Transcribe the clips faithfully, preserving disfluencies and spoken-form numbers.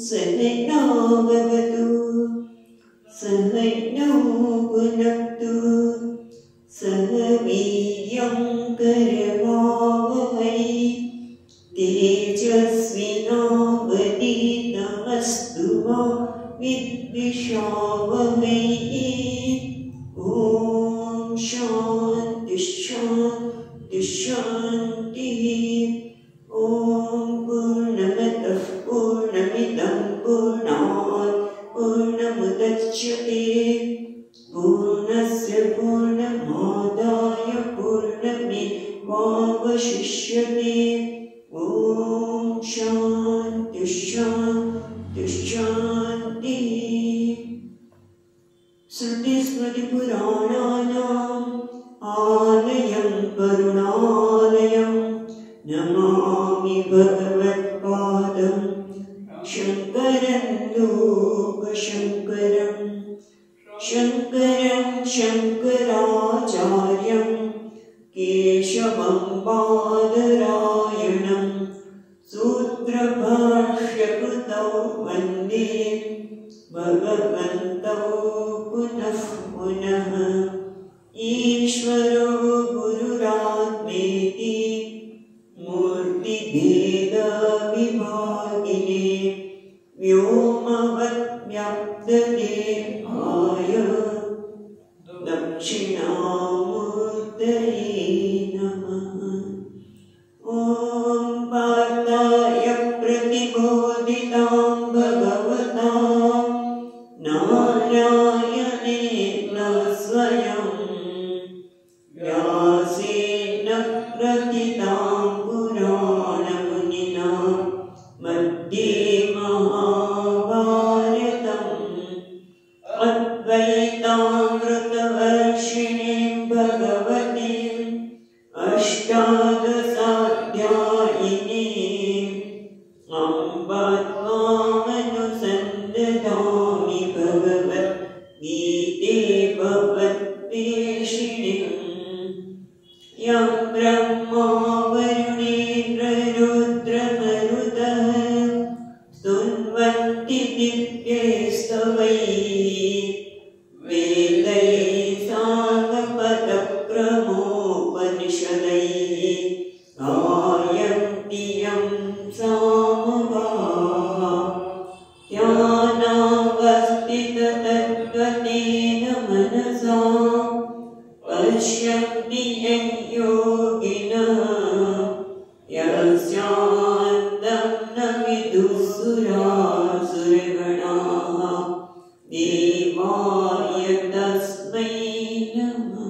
सहना भवतु सहनौ भुनक्तु सह वीर्यं करवावहै तेजस्विनावधीतमस्तु मा विद्विषावहै। ॐ शान्ति शान्ति शान्तिः। ॐ पूर्णमतः पूर्णमिदं पूर्णात् पूर्णमुदच्यते पूर्णस्य पूर्णमादाय पूर्णमेवावशिष्यते। ॐ शान्ति शान्ति शान्तिः। श्रुतिस्मृतिपुराणानाम् आलयं करुणालयं नमामि भगवत्पादं शङ्करं लोकशङ्करं शङ्करं शङ्कराचार्यं केशवं बादरायणं सूत्रभाष्यकृतौ वन्दे भगवन्तौ पुनः पुनः। ईश्वरो गुरुरात्मेति मूर्तिभेदविभागिने व्योमवद्व्याप्तदेहाय दक्षिणामूर्तये नमः। ॐ पार्थाय प्रतिबोधितां भगवता नारायणेन स्वयं व्यासेन प्रथितां पुराणमुनिना मध्ये महाभारतम् अद्वैतामृतवर्षिणीं भगवतीम् अष्टादशाध्यायिनीम् अम्ब त्वामनुसन्दधामि भगवद्गीते भगवद्वेषिणीम्। यं ब्रह्मा वरुणेन्द्ररुद्रमरुतः स्तुन्वन्ति दिव्यैस्तवैः वेदैः साङ्गपदक्रमोपनिषदैः गायन्ति यं सामगाः ध्यानावस्थिततद्गतेन मनसा पश्यन्ति यं योगिनः यस्यान्तं न विदुःसुरासुरगणाः देवाय तस्मै नमः।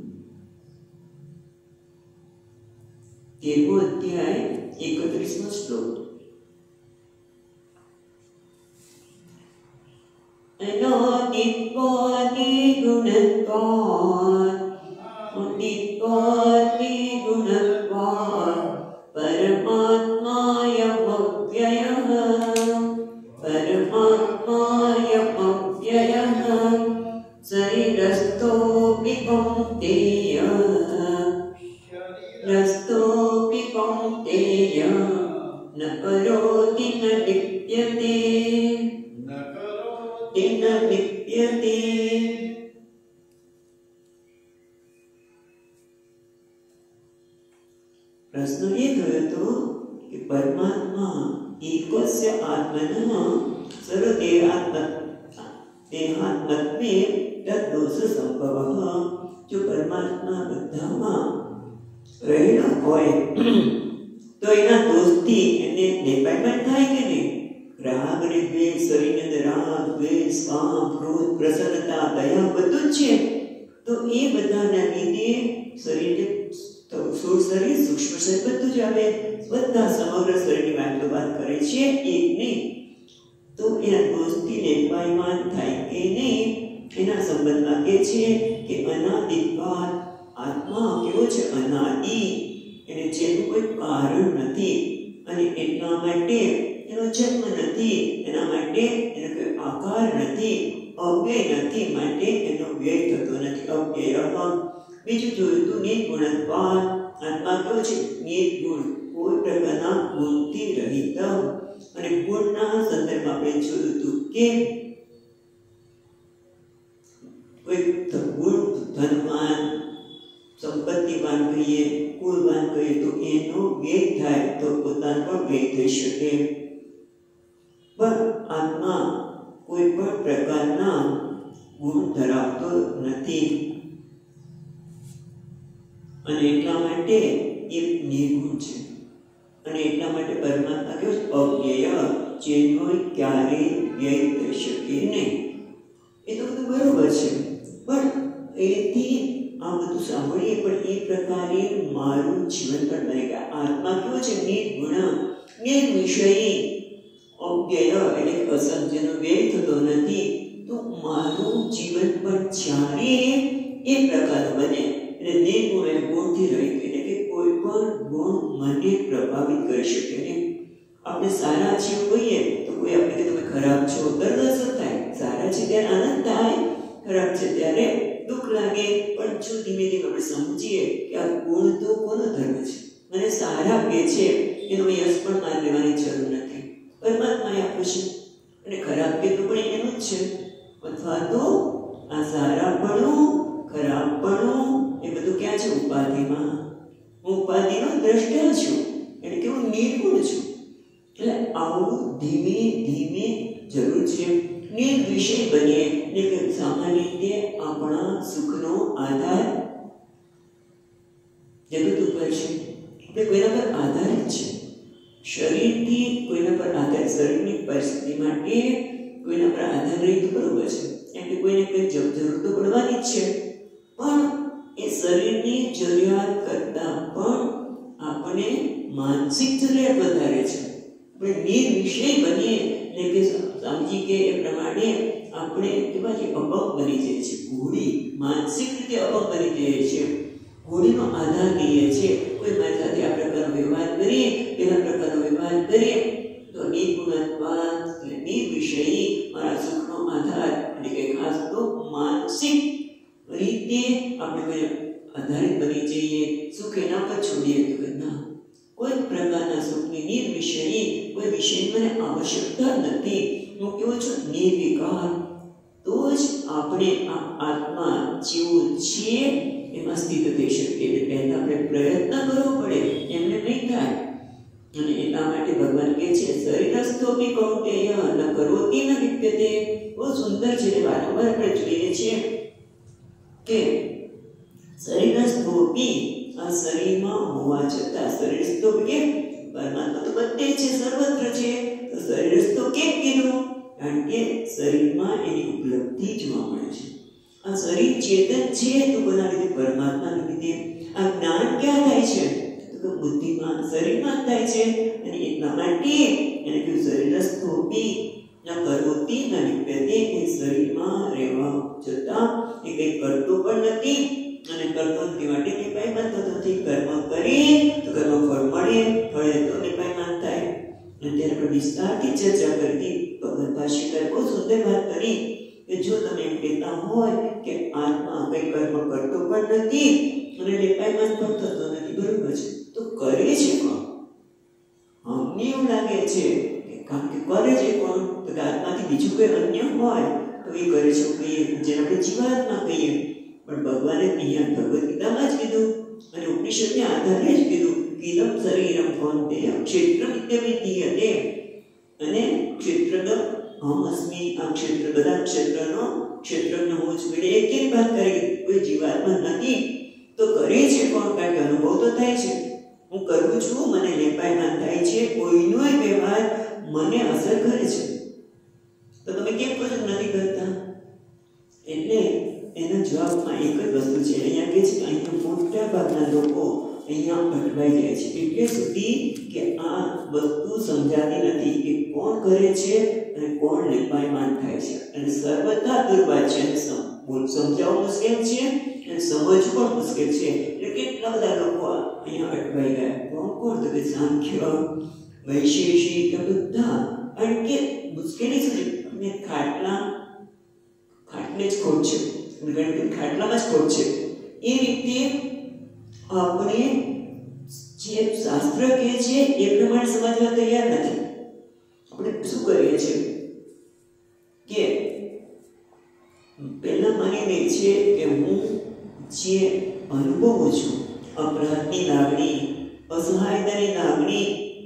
तेरहमो अध्याय एकत्रीसमो श्लोक। अनादित्वादि गुणत्वात् उदित्वादि गुणत्वात् परमात्मायमव्ययः परमात्मायमव्ययः शरीरस्थोऽपि कौन्तेय रस्थोऽपि कौन्तेय न करोति न लिप्यते न लिप्यते। प्रश्न ये थयो कि परमात्मा एकस्य आत्मनः सर्वदेहात्म देहात्मत्वे तद्दोष संभवः। जो परमात्मा बधाમાં રહેલો હોય તો એના દોષથી એને નિર્ભયમાં થાય કે નહીં? રાગ અને દ્વેષ, શરીરની અંદર રાગ, દ્વેષ, કામ, ક્રોધ, પ્રસન્નતા, દયા બધું જ છે. તો એ બધાના લીધે શરીરને સ્થૂળ શરીર, સૂક્ષ્મ શરીર બધું જ આવે. બધા સમગ્ર શરીરની વાતો વાત કરે છે એક નહીં. તો એના દોષથી નિર્ભયમાં થાય કે નહીં એના સંબંધમાં કહે છે કે અનાદિત્વાદ આત્મા કેવો છે? અનાદિ. એને જેનું કોઈ કારણ નથી અને એટલા માટે એનો જન્મ નથી, એના માટે એનો કોઈ આકાર નથી, અવ્યય નથી, માટે એનો વ્યય થતો નથી. અવ્યય. બીજું જોયું તો નિર્ગુણત્વાદ આત્મા કેવો છે? નિર્ગુણ, કોઈ પ્રકારના ગુણથી રહિત. અને ગુણના સંદર્ભમાં આપણે જોયું હતું કે કોઈ ગુણ ધનવાન સંપત્તિવાન કહીએ, કુળવાન કહીએ તો એનો વેગ થાય તો પોતાનો પણ વેગ થઈ શકે, પણ આત્મા કોઈ પણ પ્રકારના ગુણ ધરાવતો નથી અને એટલા માટે એ નિર્ગુણ છે. અને એટલા માટે પરમાત્મા કેવો છે? અવ્યય, જેનો ક્યારેય વ્યય થઈ શકે નહીં. એ તો બધું બરોબર છે, પણ એથી આ બધું સાંભળીએ પણ એ પ્રકારે મારું જીવન પણ બને કે આત્મા કેવો છે? નિર્ગુણ, નિર્વિષયી, અવ્યય એટલે અસંગ, જેનો વ્યય થતો નથી. તો મારું જીવન પણ જ્યારે એ પ્રકારનું બને એટલે નિર્ગુણ એ ગુણથી રહિત, એટલે કે કોઈ પણ ગુણ મને પ્રભાવિત કરી શકે નહીં. આપણે સારા છીએ કહીએ તો કોઈ આપણે કે તમે ખરાબ છો, દર્દ અસર થાય. સારા છે ત્યારે આનંદ થાય, ખરાબ છે ત્યારે દુઃખ લાગે. પણ જો ધીમે ધીમે આપણે સમજીએ કે આ ગુણ તો કોનો ધર્મ છે, મને સારા કે છે એનો યશ પણ મારે લેવાની જરૂર નથી, પરમાત્માએ આપ્યું છે. અને ખરાબ કે તો પણ એનું જ છે. અથવા તો આ સારાપણું, ખરાબપણું એ બધું ક્યાં છે? ઉપાધિમાં. હું ઉપાધિનો દ્રષ્ટા છું, એટલે કે હું નિર્ગુણ છું. એટલે આવું ધીમે ધીમે જરૂર છે. નિર્વિષય બનીએ એટલે કે સામાન્ય રીતે આપણા સુખનો આધાર જગત ઉપર છે, એટલે કોઈના પર આધારિત છે. શરીરથી કોઈના પર આધાર, શરીરની પરિસ્થિતિ માટે કોઈના પર આધાર રહી તો બરોબર છે, એટલે કોઈને કોઈ જરૂર તો પડવાની જ છે. પણ એ શરીરની જરૂરિયાત કરતાં પણ આપણે માનસિક જરૂરિયાત વધારે છે. આપણે નિર્વિષય બનીએ એટલે કે સમજી કે એ પ્રમાણે આપણે કેવા છે? અપંગ બની જઈએ છીએ. ઘોડી માનસિક રીતે અપંગ બની જઈએ છીએ. ઘોડીનો આધાર લઈએ છીએ. કોઈ મારી સાથે આ પ્રકારનો વ્યવહાર કરીએ, એવા પ્રકારનો વ્યવહાર કરીએ તો નિર્ગુણત્વાન એટલે નિર્વિષયી, મારા સુખનો આધાર એટલે કે ખાસ તો માનસિક રીતે આપણે કોઈ આધારિત બની જઈએ. સુખ એના પર છોડીએ તો કે ના, કોઈ પ્રકારના સુખની નિર્વિષયી, કોઈ વિષયની મને આવશ્યકતા નથી, હું કેવો છું? નિર્વિકાર. તો જ આપણે આ આત્મા જેવો છીએ એમાં સ્થિત થઈ શકીએ. એટલે પહેલા આપણે પ્રયત્ન કરવો પડે, એમને નહીં થાય. અને એટલા માટે ભગવાન કહે છે શરીરસ્થોપી કૌંતેય ન કરોતિ ન લિપ્યતે. બહુ સુંદર છે. વારંવાર આપણે જોઈએ છીએ કે શરીરસ્થોપી, આ શરીરમાં હોવા છતાં, શરીરસ્થો કે પરમાત્મા તો બધે છે, સર્વત્ર છે. તો શરીરસ્થો કેમ કીધું? કારણ કે શરીરમાં એની ઉપલબ્ધિ જોવા મળે છે. આ શરીર ચેતન છે તો કોના લીધે? પરમાત્માના લીધે. આ જ્ઞાન ક્યાં થાય છે? તો બુદ્ધિમાં, શરીરમાં થાય છે. અને એટલા માટે એને કહ્યું શરીરસ્થોપી ન કરોતિ ન લિપ્યતે. એ શરીરમાં રહેવા છતાં એ કંઈ કરતો પણ નથી અને કરતો નથી માટે નિપાયમાન થતો નથી. કર્મ કરીએ તો કર્મ ફળ મળે, ફળે તો નિપાયમાન થાય. અને ત્યારે આપણે વિસ્તારથી ચર્ચા કરી. ભગવદ ભાષ્યકાર બહુ સુંદર વાત કરી કે જો તમે એમ કહેતા હોય કે આત્મા કંઈ કર્મ કરતો પણ નથી અને નિપાયમાન પણ થતો નથી, બરોબર છે, તો કરે છે કોણ? અમને એવું લાગે છે કે કારણ કે કરે છે કોણ? તો કે આત્માથી બીજું કોઈ અન્ય હોય તો એ કરે છે કહીએ, જેને આપણે જીવાત્મા કહીએ. પણ ભગવાને અહીંયા ભગવદ ગીતામાં જ કીધું અને ઉપનિષદને આધારે જ કીધું કીધમ શરીરમ કૌંતેય ક્ષેત્રમ ઇત્યવિધીયતે. અને ક્ષેત્રગત અહમ અસ્મિ, આ ક્ષેત્ર બધા ક્ષેત્રનો ક્ષેત્રનો હું જ મેળે એક એક વાત કરી. કોઈ જીવાત્મા નથી તો કરે છે કોણ? કારણ કે અનુભવ તો થાય છે. હું કરું છું, મને નિપાયમાન થાય છે, કોઈનો વ્યવહાર મને અસર કરે છે. તો તમે કેમ કહો છો નથી કરતા? એટલે એના જવાબમાં એક જ વસ્તુ છે. અહીંયા કે છે કે અહીંયા મોટા ભાગના લોકો અહીંયા અટવાઈ જાય છે એટલે સુધી કે આ વસ્તુ સમજાતી નથી કે કોણ કરે છે અને કોણ નિપાયમાન થાય છે. અને સર્વથા દુર્ભાગ્ય છે. સમજાવવું મુશ્કેલ છે અને સમજવું પણ મુશ્કેલ છે. એટલે કેટલા બધા લોકો અહીંયા અટવાઈ ગયા. કોણ કોણ? તો કે સાંખ્ય, વૈશેષિક, બધા. કારણ કે મુશ્કેલી શું છે? અને ખાટલા ખાટલે જ ખોટ છે, ગણિત ખાટલામાં જ ખોટ છે. એ રીતે આપણે જે શાસ્ત્ર કહે છે એ પ્રમાણે સમજવા તૈયાર નથી. આપણે શું કરીએ છીએ? છે કે હું જે અનુભવું છું, અપરાધની લાગણી, અસહાયતાની લાગણી,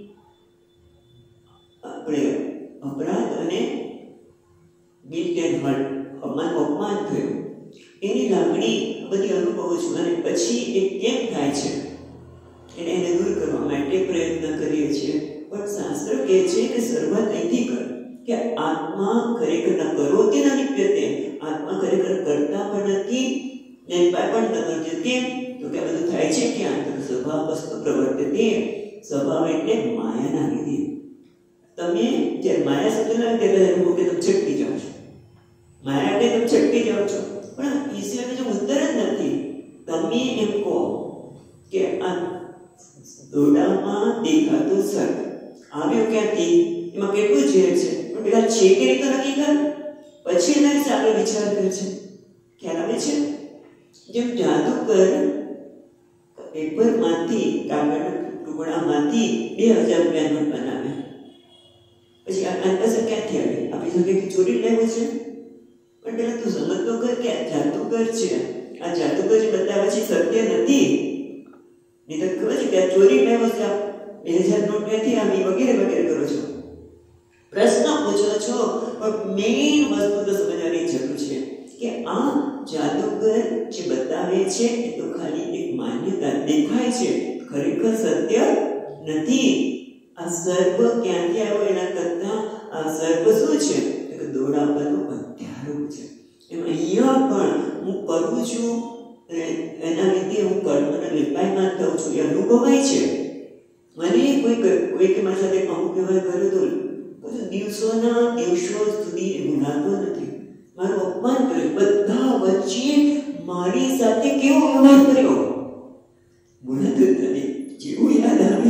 આપણે અપરાધ અને ગિલ્ટ એન્ડ હર્ટ, અપમાન અપમાન થયું, એની લાગણી બધી અનુભવું છું. અને પછી એ કેમ થાય છે એને એને દૂર કરવા માટે પ્રયત્ન કરીએ છીએ. પણ શાસ્ત્ર કહે છે કે શરૂઆત અહીંથી કર કે આત્મા ખરેખર ન કરો કે ન લિપ્યતે, આત્મા ખરેખર કરતા પણ નથી ને પણ નથી. કેમ તો કે બધું થાય છે ક્યાં? તો સ્વભાવ વસ્તુ પ્રવર્તે, સ્વભાવ એટલે માયાના લીધે. તમે જ્યારે માયા શબ્દ ના ત્યારે એમ કે તમે છટકી જાઓ છો, માયા એટલે તમે છટકી જાઓ છો, પણ એ સિવાય બીજો ઉત્તર જ નથી. તમે એમ કહો કે આ દોડામાં દેખાતું સર્પ આવ્યું ક્યાંથી, એમાં કેટલું ઝેર છે, પણ પેલા છે કે નહીં તો નક્કી કર, પછી એના વિશે આપણે વિચાર કરે છે. ખ્યાલ આવે છે? જેમ જાદુગર પેપરમાંથી, કાગળના ટુકડામાંથી બે હજાર રૂપિયા નોટ બનાવે, પછી આ પાસે ક્યાંથી આવે? આપણી જગ્યાએ ચોરી લેવું છે. પણ પેલા તું સમજ તો કર કે આ જાદુગર છે, આ જાદુગર જે બતાવે છે સત્ય નથી. નહીં તો ખબર છે કે આ ચોરી લેવો છે, બે હજાર નોટ ક્યાંથી આવી, વગેરે વગેરે કરો છો, પ્રશ્ન પૂછો છો. પણ મેઇન વસ્તુ તો સમજવાની જરૂર છે કે આ જાદુગર જે બતાવે છે એ તો ખાલી એક માન્યતા દેખાય છે, ખરેખર સત્ય નથી. આ સર્પ ક્યાંથી આવ્યો એના કરતા આ સર્પ શું છે કે દોડા પરનું હથિયાર છે. એમ અહીંયા પણ હું કરું છું અને એના લીધે હું કર્મને લિપાયમાન થઉં છું, એ અનુભવાય છે મને. કોઈ કોઈ કે મારી સાથે અમુક વ્યવહાર કર્યો તો દિવસોના દિવસો સુધી એ ભૂલાતો નથી. મારું અપમાન કર્યું, બધા વચ્ચે મારી સાથે કેવો વ્યવહાર કર્યો ભૂલાતું જ નથી. જેવું યાદ આવે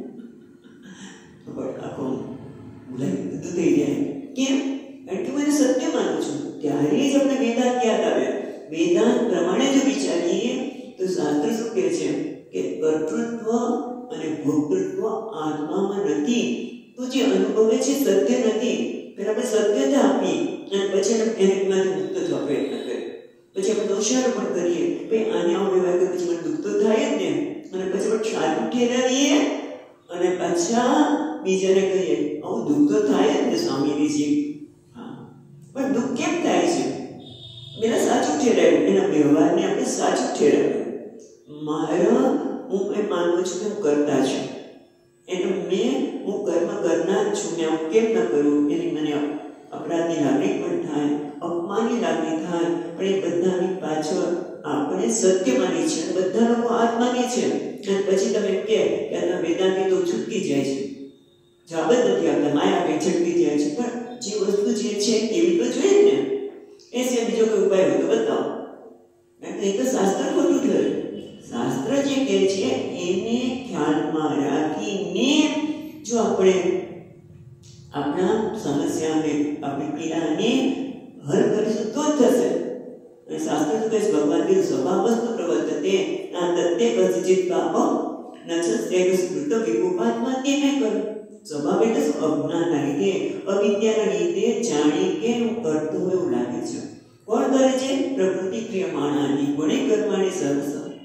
આખો ભૂલાઈ બધું થઈ જાય. કેમ? કારણ કે હું સત્ય માનું છું. ત્યારે જ આપણે વેદાંત યાદ આવે. વેદાંત પ્રમાણે જો વિચારીએ તો શાસ્ત્ર શું કહે છે કે કર્તૃત્વ અને ભોક્તૃત્વ આત્મામાં નથી. તો જે અનુભવે છે સત્ય નથી. પહેલા આપણે સત્યતા આપી અને પછી એમાંથી મુક્ત થવા પ્રયત્ન કરીએ, પછી આપણે દોષારોપણ કરીએ, ભાઈ આને આવું વ્યવહાર કરે પછી મને દુઃખ તો થાય જ ને, અને પછી આપણે સાચું ઠેરાવીએ અને પાછા બીજાને કહીએ આવું દુઃખ તો થાય જ ને સ્વામીજી. હા, પણ દુઃખ કેમ થાય છે? મેં સાચું ઠેરાવ્યું, એના વ્યવહારને આપણે સાચું ઠેરાવ્યું. મારા હું એમ માનું છું કે હું કરતા છું, એટલે મેં હું કર્મ કરનાર છું, મેં આવું કેમ ન કરું એની મને અપરાધની લાગણી પણ થાય, અપમાનની લાગણી થાય. પણ એ બધાની પાછળ આપણે સત્ય માની છે, બધા લોકો આત્માની છે. અને પછી તમે કહે કે આ વેદાંતી તો છૂટકી જાય છે, જવાબ જ નથી આપતા, માયા કઈ છટકી જાય છે. પણ જે વસ્તુ જે છે એવી તો જોઈએ ને, એ સિવાય બીજો કોઈ ઉપાય હોય તો બતાવો. એ તો શાસ્ત્ર ખોટું થયું. શાસ્ત્ર જે કહે છે એને ખ્યાલમાં રાખીને જો આપણે આપણા સમસ્યાને, આપણી પીડાને હલ કરીશું તો જ થશે. અને શાસ્ત્ર શું કહે છે? ભગવાન કીધું સ્વભાવ વસ્તુ પ્રવર્તતે ના તત્તે કસિચિત પાપો નચસ્તે સ્મૃત વિકુપાત્મા તે નહીં કરું. સ્વભાવ એટલે અજ્ઞાનના લીધે, અવિદ્યાના લીધે જાણી કે હું કરતો હોય એવું લાગે છે. કોણ કરે છે? પ્રકૃતિ ક્રિયમાણાની ગુણે કર્માણી સહસ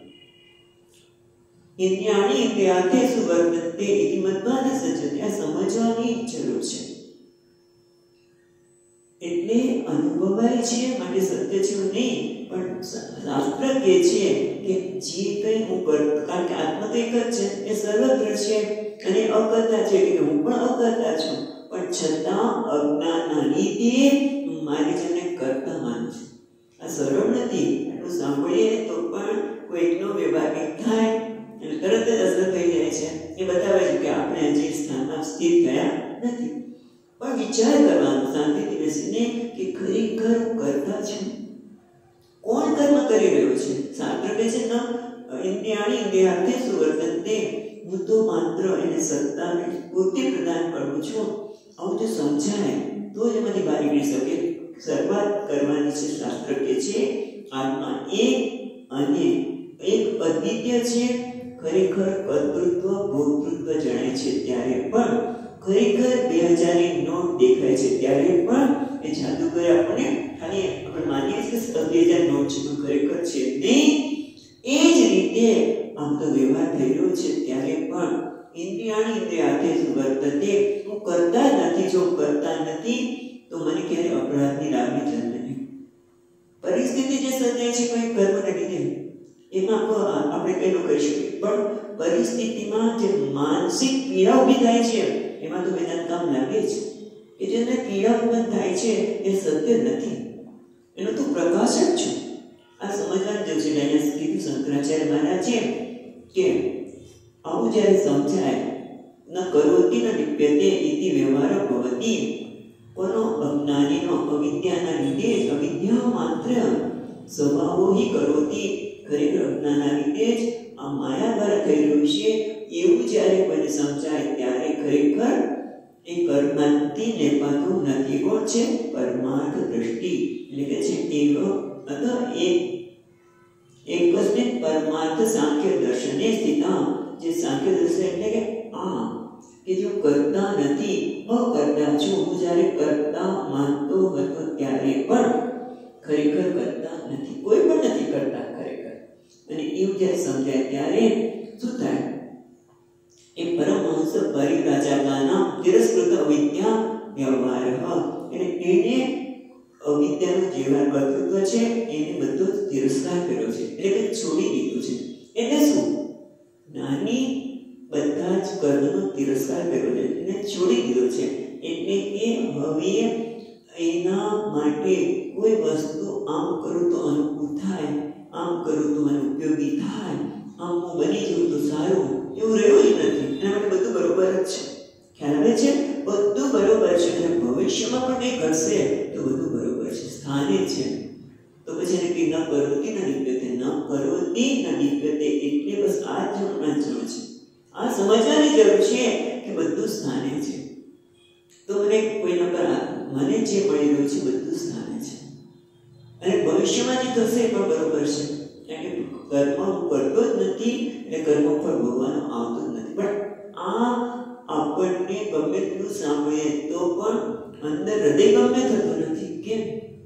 ઇન્દ્રિયાણી ઇન્દ્રિયાર્થે સુવર્તતે ઇતિ મત્વાદ સજ્જતે. આ સમજવાની જરૂર છે. એટલે અનુભવાય છે માટે સત્ય છે નહીં, પણ શાસ્ત્ર કહે છે કે જે કંઈ હું કરતો, કારણ કે આત્મા તો એક જ છે, એ સર્વત્ર છે અને અકર્તા છે, કે હું પણ અકર્તા છું, પણ છતાં અજ્ઞાનના લીધે મારી જાતને કરતા માનું છું. આ સરળ નથી. એટલું સાંભળીએ તો પણ કોઈકનો વ્યવહારિક થાય એટલે તરત જ અસર થઈ જાય છે. એ બતાવે છે કે આપણે જે સ્થાનમાં સ્થિર થયા નથી. પણ વિચાર કરવાનો શાંતિથી બેસીને કે ખરેખર કરતા છું. કોણ કર્મ કરી રહ્યો છે? શાસ્ત્ર કહે છે ન ઇન્દ્રિયાણી ઇન્દ્રિયાર્થે સુવર્તતે. હું તો માત્ર એને સત્તાને પૂર્તિ પ્રદાન કરું છું. આવું જો સમજાય તો જ એમાંથી બહાર નીકળી શકે. શરૂઆત કરવાની છે. શાસ્ત્ર કહે છે આત્મા એક અને એક અદ્વિતીય છે. ખરેખર કર્તૃત્વ ભોક્તૃત્વ જણાય છે ત્યારે પણ, ખરેખર બે હજારની નોટ દેખાય છે ત્યારે પણ એ એ જાદુગર આપણને ખાલી આપણે માનીએ છીએ કે અત્યાચાર નોટ છે પણ ખરેખર છે નહીં. એ જ રીતે આમ તો વ્યવહાર થઈ રહ્યો છે ત્યારે પણ ઇન્દ્રિયાણી ઇન્દ્રિયાર્થે વર્તતે, હું કરતા નથી. જો કરતા નથી તો મને ક્યારે અપરાધની લાગણી જન્મે નહીં. પરિસ્થિતિ જે સર્જાય છે કોઈ કર્મને લીધે એમાં આપણે કઈ ન કરી શકીએ, પણ પરિસ્થિતિમાં જે માનસિક પીડા ઊભી થાય છે એમાં તો વેદાંત કામ લાગે છે. કે જેને પીડા ઉત્પન્ન થાય છે એ સત્ય નથી, એનો તો પ્રકાશ જ છે. આ સમજવાનું જેવું છે. અહીંયા કીધું શંકરાચાર્ય મહારાજે કે આવું જ્યારે સમજાય, ન કરોતિ ન લિપ્યતે ઇતિ વ્યવહાર ભવતી, કોનો અજ્ઞાનીનો અવિદ્યાના લીધે જ, અવિદ્યા માત્ર સ્વભાવો હિ કરોતી, ખરેખર અજ્ઞાનના લીધે જ આ માયા દ્વારા થઈ રહ્યું છે એવું જ્યારે કોઈને સમજાય ત્યારે ખરેખર એ કર્માંતિ નેપાતું નથી. કોણ છે? પરમાર્થ દ્રષ્ટિ. એટલે કે છે એવ અથવા એક એકસ્મિન પરમાર્થ સાંખ્ય દર્શને સ્થિતા. જે સાંખ્ય દર્શન એટલે કે આ કે જો કરતા નથી, અકર્તા છું. હું જ્યારે કરતા માનતો હતો ત્યારે પણ ખરેખર કરતા નથી, કોઈ પણ નથી કરતા ખરેખર. અને એવું જ્યારે સમજાય ત્યારે શું થાય? એ પરમહંસ પરિવ્રાજકાના તિરસ્કૃત અવિદ્યા વ્યવહાર, એટલે એને અવિદ્યાનું જે કર્તૃત્વ છે એને બધો તિરસ્કાર કર્યો છે, એટલે કે છોડી દીધું છે. એટલે શું? નાની બધા જ કર્મનો તિરસ્કાર કર્યો છે, એને છોડી દીધો છે. એટલે કે હવે એના માટે કોઈ વસ્તુ આમ કરું તો અનુકૂળ થાય, આમ કરું તો મને ઉપયોગી થાય, આમ હું બની જઉં તો સારું, એવું રહ્યું જ નથી. એના માટે બધું બરોબર જ છે. ખ્યાલ આવે છે? બધું બરોબર છે. અને ભવિષ્યમાં પણ કંઈ કરશે તો બધું બરોબર છે, સ્થાને છે. તો પછી એને કંઈ ન કરોતી ન લિપ્યતે, ન કરોતી ન લિપ્યતે, એટલે બસ આ જ વાંચવાનું છે. આ સમજવાની જરૂર છે કે બધું સ્થાને છે. તો મને કોઈના પર મને જે મળી રહ્યું છે બધું સ્થાને છે. અને ભવિષ્યમાં જે થશે એ પણ બરોબર છે. એટલે કર્મ હું કરતો જ નથી, એટલે કર્મ ફળ ભોગવાનો આવતો જ નથી. પણ આ આપણને ગમે તેટલું સાંભળીએ તો પણ અંદર હૃદય ગમે થતો નથી. કેમ?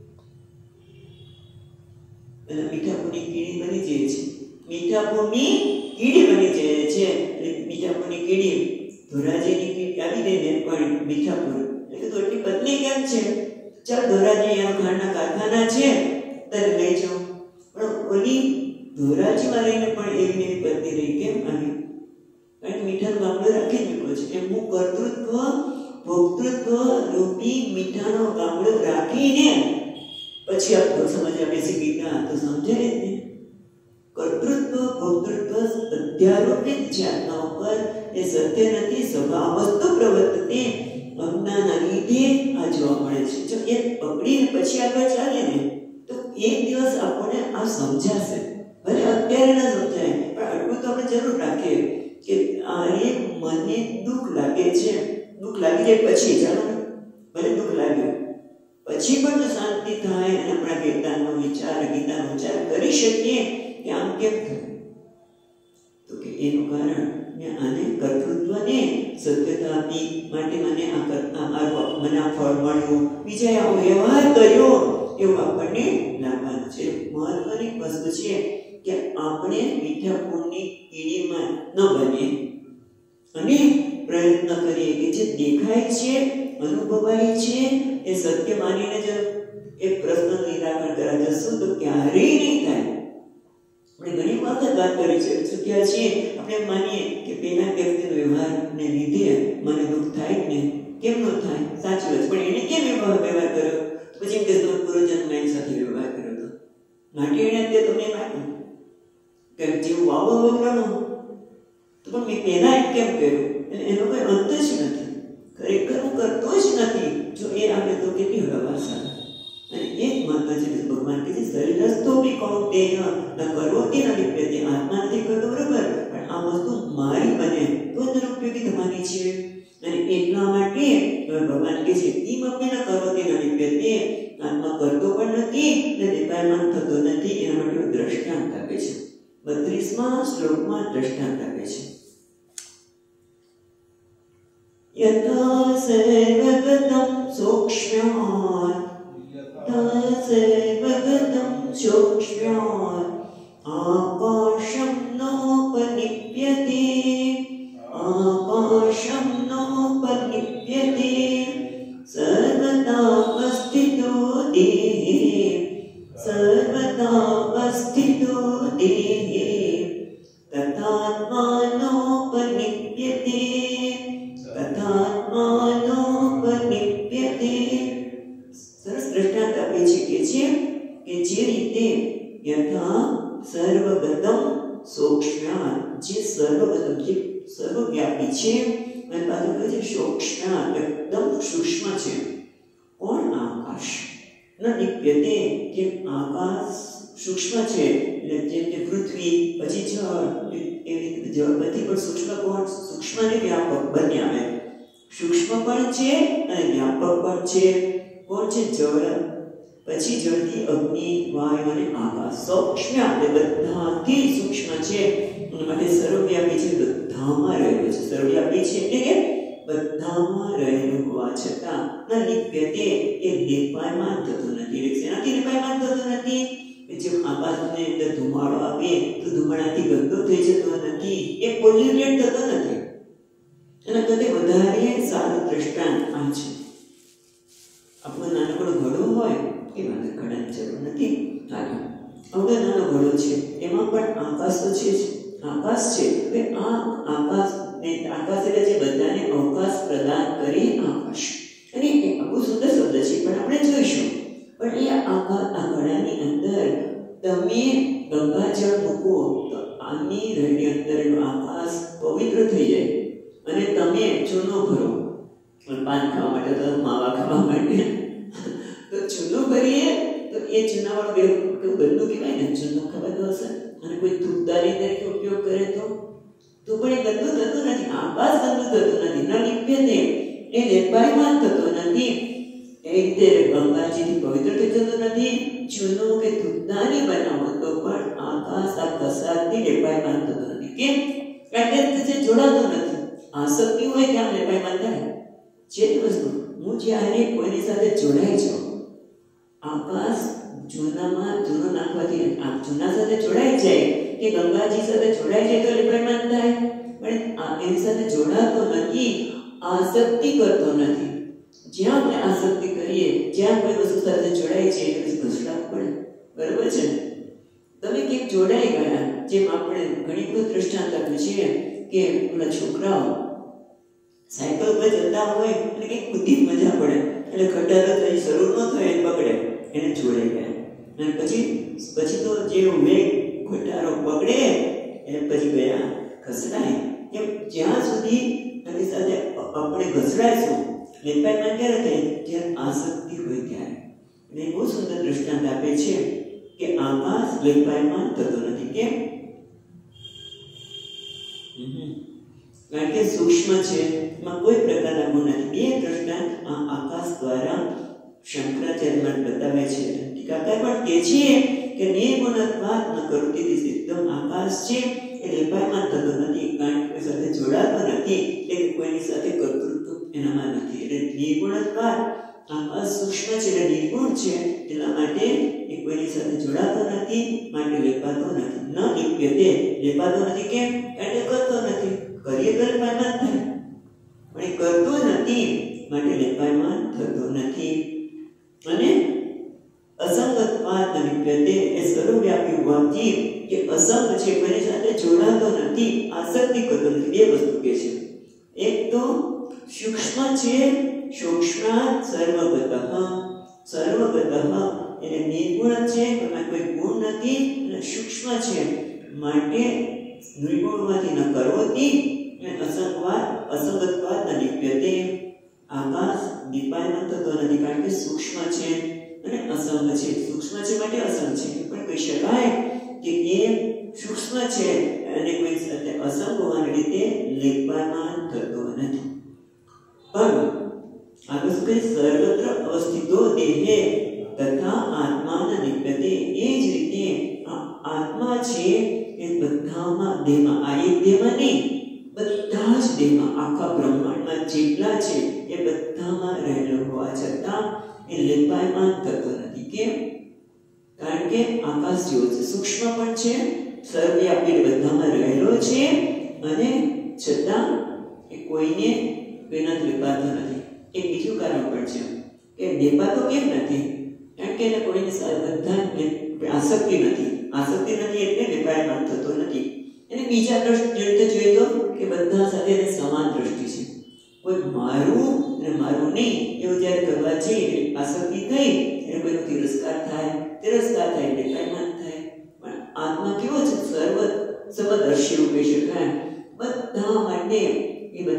અને મીઠાપુરની કીડી બની જાય છે. મીઠાપુરની કીડી બની જાય છે. એટલે મીઠાપુરની કીડી ધોરાજીની કીડી આવી ગઈ ને પણ મીઠાપુર એટલે તો એટલી પત્ની કેમ છે? ચાલ ધોરાજી એનો ખાંડના કારખાના છે ત્યારે લઈ જાઓ. પણ ઓલી ધોરાજીમાં રહીને પણ એવી એવી પત્ની રહી. કેમ? આવી કારણ મીઠાનો ગામડો રાખી જ મૂક્યો છે. એમ હું કર્તૃત્વ ભોક્તૃત્વ રૂપી મીઠાનો ગામડો રાખીને પછી આ સમજવા બેસી ગીતા તો સમજાય જ નહીં. કર્તૃત્વ ભોક્તૃત્વ અધ્યારોપિત છે આત્મા ઉપર, એ સત્ય નથી. સ્વભાવ વસ્તુ પ્રવર્તતે, અજ્ઞાનના લીધે આ જોવા મળે છે. જો એ પકડીને પછી આગળ ચાલે ને તો એક દિવસ આપણને આ સમજાશે. ભલે અત્યારે ના સમજાય પણ આટલું તો આપણે જરૂર રાખીએ કે અરે મને દુઃખ લાગે છે. દુઃખ લાગી જાય પછી ચાલો ને, ભલે દુઃખ લાગ્યું પછી પણ જો શાંતિ થાય અને આપણા ગીતાનો વિચાર ગીતાનો વિચાર કરી શકીએ કે આમ કેમ થયું, તો કે એનું કારણ મેં આને કર્તૃત્વને સત્યતા આપી માટે મને આ કરતા મને આ ફળ મળ્યું, બીજાએ આવો વ્યવહાર કર્યો એવું આપણને લાગવાનું છે. મહત્વની વસ્તુ છે કે આપણે મીઠાપુરની કીડીમાં ન બનીએ અને પ્રયત્ન કરીએ કે જે દેખાય છે અનુભવાય છે એ સત્ય માનીને જો એ પ્રશ્ન નિરાકરણ કરવા જશું તો ક્યારેય નહીં થાય. આપણે ઘણી વખત વાત કરી છે ચૂક્યા છીએ. આપણે માનીએ કે પેલા વ્યક્તિનો વ્યવહારને લીધે મને દુઃખ થાય ને, કેમ ન થાય? સાચી વાત. પણ એને કેમ વ્યવહાર વ્યવહાર કર્યો? પછી એમ કે તમે પૂર્વજન્મ એની સાથે વ્યવહાર કર્યો હતો માટે એને તે તમને લાગ્યું કે જેવું વાવો વગરનો તો પણ મેં પહેલા એમ કેમ કર્યું? એનો કોઈ અંત જ નથી. ખરેખર હું કરતો જ નથી. જો એ આવે તો કેટલી હળવા સારા. અને એ જ મહત્વ છે કે ભગવાન કહે છે શરીરસ્થો બી કૌંતેય ન કરોતિ ન લિપ્યતે. આત્મા નથી કરતો બરોબર, પણ આ વસ્તુ મારી બને તો જ ઉપયોગી થવાની છે. અને એટલા માટે ભગવાન કહે છે કિમ અપી ન કરોતિ ન લિપ્યતે. આત્મા કરતો પણ નથી અને દીપાયમાન થતો નથી. એના માટે દ્રષ્ટાંત આપે છે. બત્રીસમાં શ્લોકમાં દ્રષ્ટાંત આપે છે. યથા સર્વગતં સૂક્ષ્મ્યાત છે અને પાછું કહે છે સૂક્ષ્મ, એકદમ સૂક્ષ્મ છે. કોણ? આકાશ. ન લિપ્યતે, જેમ આકાશ સૂક્ષ્મ છે એટલે જેમ કે પૃથ્વી પછી જળ એવી રીતે જળ બધી પણ સૂક્ષ્મ કોણ? સૂક્ષ્મ અને વ્યાપક બંને આવે. સૂક્ષ્મ પણ છે અને વ્યાપક પણ છે. કોણ છે? જળ, પછી જળથી અગ્નિ, વાયુ અને આકાશ. સૂક્ષ્મ એટલે બધાથી સૂક્ષ્મ છે અને માટે સર્વવ્યાપી છે, બધામાં રહેલો છે. સર્વવ્યાપી છે એટલે કે બધામાં રહેલું હોવા છતાં ન લિપ્યતે, એ લેપાયમાન થતું નથી. એટલે શેનાથી લેપાયમાન થતું નથી? જેમ આકાશની અંદર ધુમાડો આવે તો ધુમાડાથી ગંદો થઈ જતો નથી, એ પોલ્યુટેડ થતો નથી. એના કરતા વધારે સારું દ્રષ્ટાંત આ છે. આપણો નાનકડો ઘડો હોય એ વાંધો, ઘડાની જરૂર નથી. આવડો નાનો ઘડો છે, એમાં પણ આકાશ તો છે જ. આકાશ છે. હવે આ આકાશ ને આકાશ એટલે જે બધાને અવકાશ પ્રદાન કરે આકાશ. અને એ બહુ સુંદર શબ્દ છે, પણ આપણે જોઈશું. પણ એ આકાશ, આ ઘડાની અંદર તમે ગંગાજળ મૂકો તો આની રહેલી અંદરનું આકાશ પવિત્ર થઈ જાય. અને તમે ચૂનો ભરો, પાન ખાવા માટે તો માવા ખાવા માટે તો ચૂનો ભરીએ તો એ ચૂનાવાળો બે ગંદુ કહેવાય ને, ચૂનો ખબર હશે. અને કોઈ ધૂપદારી તરીકે ઉપયોગ કરે તો તો પણ એ ગંદુ થતું નથી. આકાશ ગંદુ થતું નથી. ન લિપ્યતે, એ લેપાયમાન થતું નથી. એ રીતે ગંગાજીથી પવિત્ર થઈ જતું નથી. ચૂનો કે ધૂપદારી બનાવો તો પણ આકાશ આ કસાદથી લેપાયમાન થતું નથી. કેમ? કારણ કે જોડાતું નથી. આસક્તિ હોય ત્યાં લેપાયમાન થાય. જે વસ્તુ હું જ્યારે કોઈની સાથે જોડાઈ જાઉં, આકાશ જૂનામાં જૂનો નાખવાથી આ જૂના સાથે જોડાઈ જાય કે ગંગાજી સાથે જોડાઈ જાય તો લેપાયમાન થાય. પણ આ એની સાથે જોડાતો નથી, આસક્તિ કરતો નથી. જ્યાં આપણે આસક્તિ કરીએ, જ્યાં કોઈ વસ્તુ સાથે જોડાઈ છે એટલે ઘસડાવું પડે. બરોબર છે ને? તમે ક્યાંક જોડાઈ ગયા, જેમ આપણે ઘણી બધું દ્રષ્ટાંત આપ્યું છે કે પેલા છોકરાઓ સાયકલ પર જતા હોય અને કંઈક બુદ્ધિ મજા પડે એટલે ખટારો થઈ શરૂ ન થાય એને પકડે, એને જોડાઈ ગયા. અને પછી પછી તો જે વેગ ખટારો પકડે એને પછી ગયા ઘસડાય. એમ જ્યાં સુધી એની સાથે આપણે ઘસડાઈશું લેપાયમાન ક્યારે થાય? જ્યારે આસક્તિ હોય ત્યારે. અને બહુ સુંદર દ્રષ્ટાંત આપે છે કે આકાશ લેપાયમાન થતો નથી. કેમ? કારણ કે સૂક્ષ્મ છે, એમાં કોઈ પ્રકારના ગુણ નથી. બે દ્રષ્ટાંત આ આકાશ દ્વારા શંકરાચાર્ય બતાવે છે. ટીકાકાર પણ કહે છે કે નિર્ગુણત્વાત્ ન કરોતિ, એકદમ આકાશ છે એ લેપાયમાન થતો નથી, કારણ કે કોઈ સાથે જોડાતો નથી, એટલે કોઈની સાથે કર્તૃત્વ એનામાં નથી. એટલે નિર્ગુણત્વાત્, આકાશ સૂક્ષ્મ છે એટલે નિર્ગુણ છે, એટલા માટે એ કોઈની સાથે જોડાતો નથી, માટે લેપાતો નથી. ન લિપ્યતે, લેપાતો નથી. કેમ? કારણ કે કરતો નથી. કરીએ તો લેપાયમાન થાય, પણ એ કરતો નથી માટે લેપાયમાન થતો નથી. અને અસંગત્વાત્ ન લિપ્યતે, એ સર્વવ્યાપી હોવાથી એ અસંગ છે, કોઈની સાથે જોડાતો નથી, આસક્તિ કરતો નથી. બે વસ્તુ કે છે. એક તો સૂક્ષ્મ છે, સૂક્ષ્માત સર્વગતઃ, સર્વગતઃ એટલે નિર્ગુણ છે, એમાં કોઈ ગુણ નથી, અને સૂક્ષ્મ છે માટે નિર્ગુણમાંથી ન કરોતી, અને અસંગવાદ અસંગત્વાદ ન લિપ્યતે, આકાશ લેપાયમાન થતો નથી કારણ કે સૂક્ષ્મ છે અને અસંગ છે. સૂક્ષ્મ છે માટે અસંગ છે, પણ કહી શકાય કે એ સૂક્ષ્મ છે અને કોઈ સાથે અસંગ હોવાને લીધે લેપાયમાન થતો નથી. પણ આગળ શું કહે? સર્વત્ર અવસ્થિતો દેહે તથા આત્મા ન લિપ્યતે, એ જ રીતે આત્મા છે એ બધામાં, દેહમાં, આ એક દેહમાં નહીં, બધા જ દેહમાં, આખા બ્રહ્માંડમાં જેટલા છે એ બધામાં રહેલો હોવા છતાં એ લેપાયમાન થતો નથી. કેમ? કારણ કે આકાશ જેવો છે, સૂક્ષ્મ પણ છે, સર્વવ્યાપી બધામાં રહેલો છે, અને છતાં એ કોઈને કોઈના લેપાતો નથી. એક બીજું કારણ પણ છે કે લેપાતો કેમ નથી? કારણ કે એને કોઈને બધા આસક્તિ નથી. આસક્તિ નથી એટલે લેપાયમાન થતો નથી. અને બીજા દ્રષ્ટિએ જોઈએ તો કે બધા સાથે એને સમાન દ્રષ્ટિ છે. કોઈ મારું અને મારું નહીં એવું જ્યારે કરવા જઈએ આસક્તિ થઈ એટલે કોઈનો તિરસ્કાર થાય, તિરસ્કાર થાય એટલે લેપાયમાન થાય. પણ આત્મા કેવો છે? સર્વ સર્વદર્શી એવું કહી શકાય. બધા માટે એ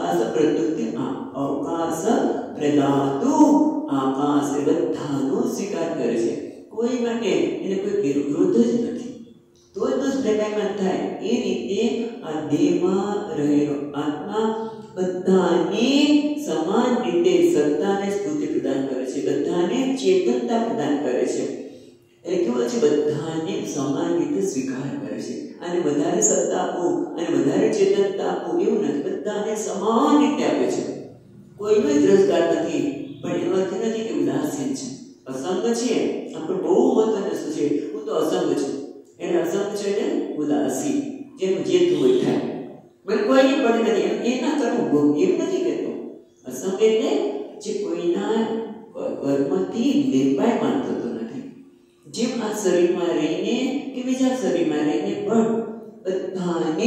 अवकाश प्रत्युक्ति अवकाश प्रदातु आकाश बधानो स्वीकार करे छे कोई माटे એને કોઈ વિરોધ જ નથી તો જ સ્લેકાયમાં થાય એ રીતે આ દેહમાં રહેલો આત્મા બધાને સમાન રીતે સત્તાને સ્ફૂર્તિ પ્રદાન કરે છે બધાને ચેતનતા પ્રદાન કરે છે એટલે કેવું છે બધાને સમાન રીતે સ્વીકાર કરે છે અને વધારે સત્તા આપો અને વધારે ચેતનતા આપો એવું નથી બધાને સમાન રીતે આપે છે કોઈનો દ્રષ્ટાર નથી પણ એનો અર્થ નથી કે ઉદાસીન છે असंग छे આપણે બહુ મહત્વની વસ્તુ છે હું તો અસંગ છું એને અસંગ છે ને ઉદાસી જેનું જે થયું થાય બસ કોઈની પડી નથી એ ના કરવું એમ નથી કહેતો અસંગ એટલે જે કોઈના કર્મથી નિર્ભયમાન થતો નથી જેમ આ શરીરમાં રહીને કે બીજા શરીરમાં રહીને પણ બધાને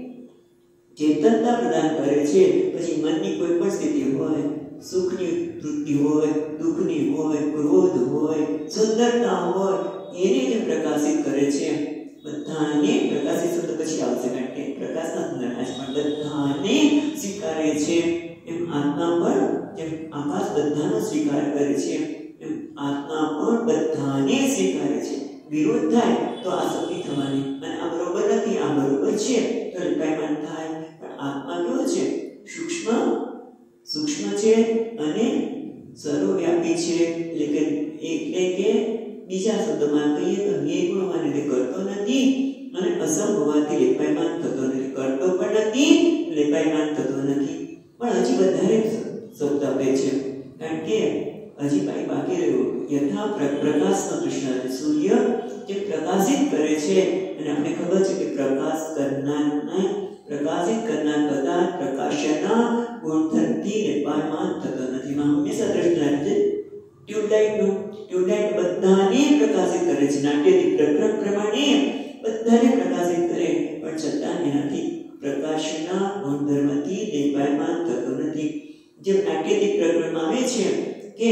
ચેતનતા પ્રદાન કરે છે પછી મનની કોઈ પણ સ્થિતિ હોય सुखनी वृत्ति होय दुखनी होय क्रोध होय सुंदरता होय एने जे प्रकाशित करे छे बधाने प्रकाशित शब्द પછી આવશે કારણ કે પ્રકાશના સંદર્ભમાં પણ બધાને સ્વીકારે છે એમ આત્મા પણ જેમ આકાશ બધાનો સ્વીકાર કરે છે એમ આત્મા પણ બધાને સ્વીકારે છે વિરોધ થાય તો આસક્તિ થવાની અને આ બરોબર નથી આ બરોબર છે તો કઈમાં થાય પણ આત્મા કેવો છે સૂક્ષ્મ सूक्ष्म छे अने सर्वव्यापी छे એટલે કે એટલે કે બીજા શબ્દમાં કહીએ તો નિર્ગુણમાં રીતે કરતો નથી અને અસંગ હોવાથી લેપાયમાન થતો નથી કરતો પણ નથી લેપાયમાન થતો નથી પણ હજી વધારે શબ્દ આપે છે કારણ કે હજી કઈ બાકી રહ્યું યથા પ્રકાશનો કૃષ્ણ સૂર્ય જે પ્રકાશિત કરે છે અને આપણે ખબર છે કે પ્રકાશ કરનારને प्रकाशित करना कदा प्रकाशना गुणधर्ती निर्माण थतो નથી માં હંમેશા દ્રષ્ટાંત છે ટ્યુબલાઇટ નો ટ્યુબલાઇટ બધાને પ્રકાશિત કરે છે નાટ્યથી પ્રકરણ પ્રમાણે બધાને પ્રકાશિત કરે પણ છતાં એનાથી પ્રકાશના ગુણધર્મથી નિર્માણ થતો નથી જેમ નાટ્યથી પ્રકરણમાં આવે છે કે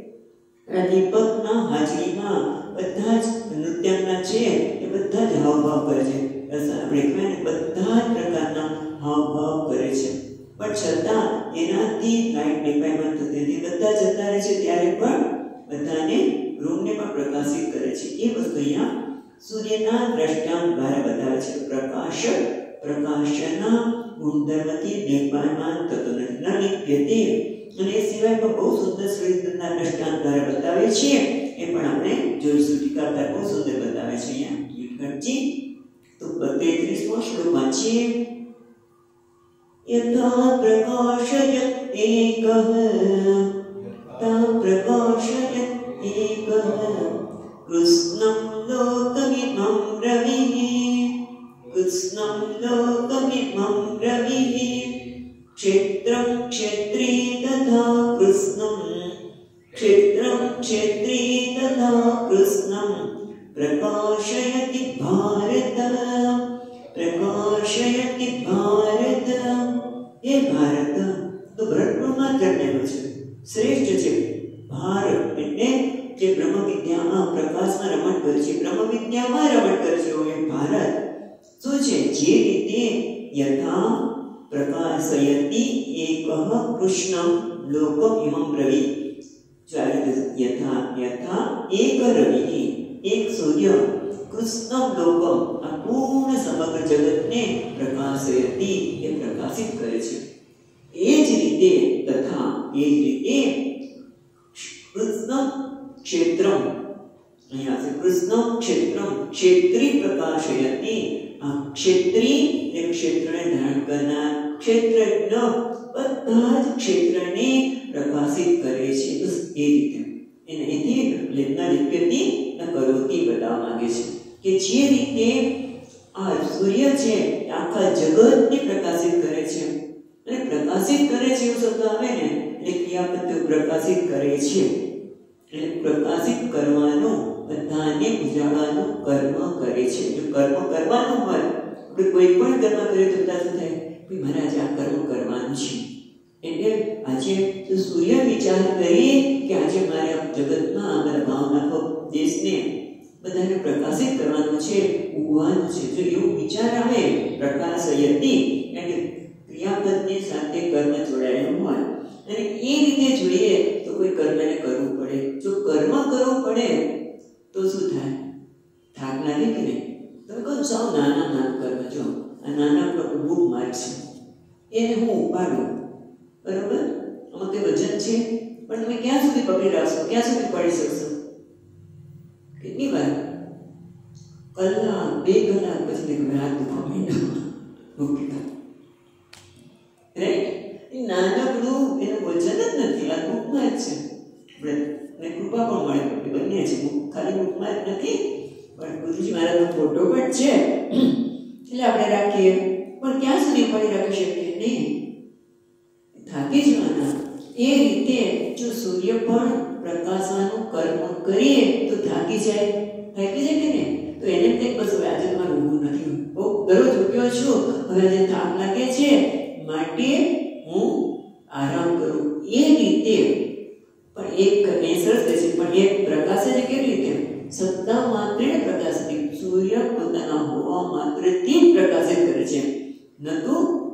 દીપકના હાજરીમાં બધા જ નૃત્યાંગના છે એ બધા જ હાવભાવ કરે છે આપણે કહેવાય ને બધા જ પ્રકારના હાવભાવ કરે છે પણ છતાં એનાથી લાઈટ નિર્માણ થતી નથી બધા જતા રહે છે ત્યારે પણ બધાને રૂમને પણ પ્રકાશિત કરે છે એ વસ્તુ અહીંયા સૂર્યના દ્રષ્ટાંત દ્વારા બતાવે છે પ્રકાશ પ્રકાશના ગુણધર્મથી નિર્માણ થતો નથી ન નિત્યતે અને એ સિવાય પણ બહુ સુંદર સૂર્યના દ્રષ્ટાંત દ્વારા બતાવે છે એ પણ આપણે જોઈશું ટીકાકાર બહુ સુંદર બતાવે છે અહીંયા યુટકટજી तो तेत्रीसवां श्लोक वाचिए यथा प्रकाशयत् एकः ता प्रकाशयत् एकः कृष्णं लोकमिमं रविः कृष्णं लोकमिमं रविः क्षेत्रं क्षेत्री तथा कृष्णं क्षेत्रं क्षेत्री तथा कृष्णं प्रकाशयति भारत प्रकाशयति भारत हे भारत तो ब्रह्मમાં જન્મેલો છે શ્રેષ્ઠ છે ભારત એટલે જે બ્રહ્મ વિદ્યામાં પ્રકાશમાં રમણ કરે છે બ્રહ્મ વિદ્યામાં રમણ કરે છે એ ભારત શું છે જે રીતે યથા પ્રકાશયતિ એકઃ કૃષ્ણં લોકમ ઇમં રવિ यथा यथा एक रवि एक सूर्य कृष्णम लोकम आ पूर्ण समग्र जगत ने प्रकाशयति ये प्रकाशित करे छे ए ज रीते तथा ए ज रीते कृष्णम क्षेत्रम અહીંયા છે કૃષ્ણમ ક્ષેત્રમ ક્ષેત્રી પ્રકાશયતિ આ ક્ષેત્રી એ ક્ષેત્રને ધારણ કરનાર ક્ષેત્રજ્ઞ બધા જ ક્ષેત્રને પ્રકાશિત કરે છે બસ એ રીતે એને એથી લેખના લિપ્યતિ ન કરોતી બતાવવા માંગે છે કે જે રીતે આ સૂર્ય છે આખા જગતને પ્રકાશિત કરે છે અને પ્રકાશિત કરે છે એવું શબ્દ આવે ને એટલે ક્રિયાપદ પ્રકાશિત કરે છે એટલે પ્રકાશિત કરવાનો બધાને ઉજાળવાનું કર્મ કરે છે જો કર્મ કરવાનું હોય આપણે કોઈ પણ કર્મ કરીએ તો બધા શું થાય ભાઈ મારે આજે આ કર્મ કરવાનું છે એટલે આજે તો સૂર્ય વિચાર કરી કે આજે મારે આ જગતમાં અમારા ભાવના દેશને બધાને પ્રકાશિત કરવાનું છે ઉગવાનું છે જો એવું વિચાર આવે પ્રકાશયતિ એટલે ક્રિયાપદની સાથે કર્મ એને હું ઉપાડું, બરાબર? આમાં કંઈ વજન છે, પણ તમે ક્યાં સુધી પકડી રાખશો, ક્યાં સુધી પડી શકશો? કેટલી વાર? કલાક, બે કલાક પછી હાથ દુખવા માંડ્યો, મૂકી દો, રાઈટ? એ નાનકડું એનું વજન જ નથી, આ બુકમાં જ છે. આપણે કૃપા પણ મળે, બંને છે, ખાલી બુકમાં જ નથી, પણ ગુરુજી મહારાજનો ફોટો પણ છે, એટલે આપણે રાખીએ. પણ ક્યાં સુધી પડી રાખી શકીએ? નહીં, થાકી જવાના. એ રીતે જો સૂર્ય પણ પ્રકાશવાનું કર્મ કરીએ તો થાકી જાય, થાકી જાય કે નહીં? તો એને કંઈક બસ હવે આજે તમારે ઊંઘું નથી, બહુ દરરોજ ઉઠ્યો છું, હવે જે થાક લાગે છે માટે હું આરામ કરું. એ રીતે પણ એક એ સરસ છે, પણ એક પ્રકાશ છે કેવી રીતે? સત્તા માત્રે પ્રકાશિત. સૂર્ય પોતાના હોવા માત્રથી પ્રકાશિત કરે છે, ન તો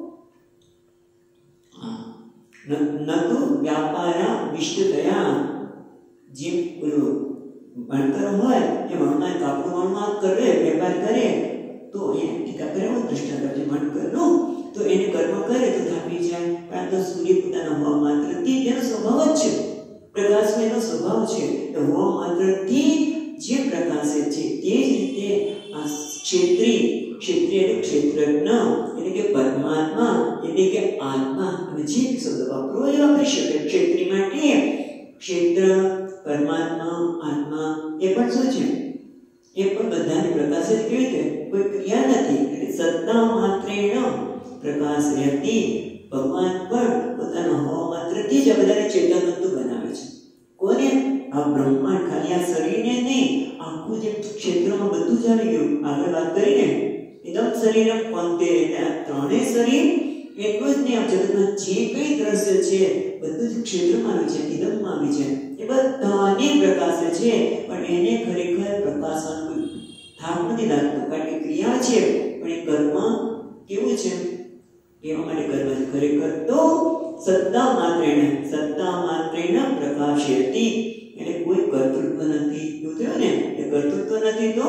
ન તો વ્યાપારા વિષ્ટતયા. જેમ પેલું ભણતર હોય એ ભણમાં કાપડ વણમાં કરે, વેપાર કરે તો એને ટીકા કરે, એવું દૃષ્ટાંત છે ભણકરનું. તો એને કર્મ કરે તો થાકી જાય, કારણ કે સૂર્ય પોતાના હોવા માત્રથી તેનો સ્વભાવ જ છે, પ્રકાશનો એનો સ્વભાવ છે. તો હોવા માત્રથી જે પ્રકાશે છે તે જ રીતે આ ક્ષેત્રી, ક્ષેત્રીય એટલે ક્ષેત્રજ્ઞ એટલે કે પરમાત્મા એટલે કે આત્મા, અને જે શબ્દ વાપરો એ વાપરી શકે. ક્ષેત્રી માટે ક્ષેત્ર, પરમાત્મા, આત્મા એ પણ શું છે? એ પણ બધાને પ્રકાશિત કેવી રીતે? કોઈ ક્રિયા નથી, એટલે સત્તા માત્રેણ પ્રકાશયતિ. ભગવાન પણ પોતાના હોવા માત્રથી જ આ બધાને ચેતનવંતુ બનાવે છે. કોને? આ બ્રહ્માંડ, ખાલી આ શરીરને નહીં, આખું જે ક્ષેત્રમાં બધું જ આવી ગયું. આગળ વાત કરીને એકદમ શરીરમ કોંતે, એટલે આ ત્રણેય શરીર એટલું જ નહીં, આ જગતમાં જે કઈ દ્રશ્ય છે બધું જ ક્ષેત્રમાં આવી છે, ઇદમમાં આવી છે. એ બધાને પ્રકાશે છે, પણ એને ખરેખર પ્રકાશવાનું કોઈ થાક નથી લાગતો, કારણ કે ક્રિયા છે, પણ એ કર્મ કેવું છે? એવા માટે કર્મ છે. ખરેખર તો સત્તા માત્રેણ, સત્તા માત્રેણ પ્રકાશયતિ, એટલે કોઈ કર્તૃત્વ નથી. એવું થયું ને? એ કર્તૃત્વ નથી તો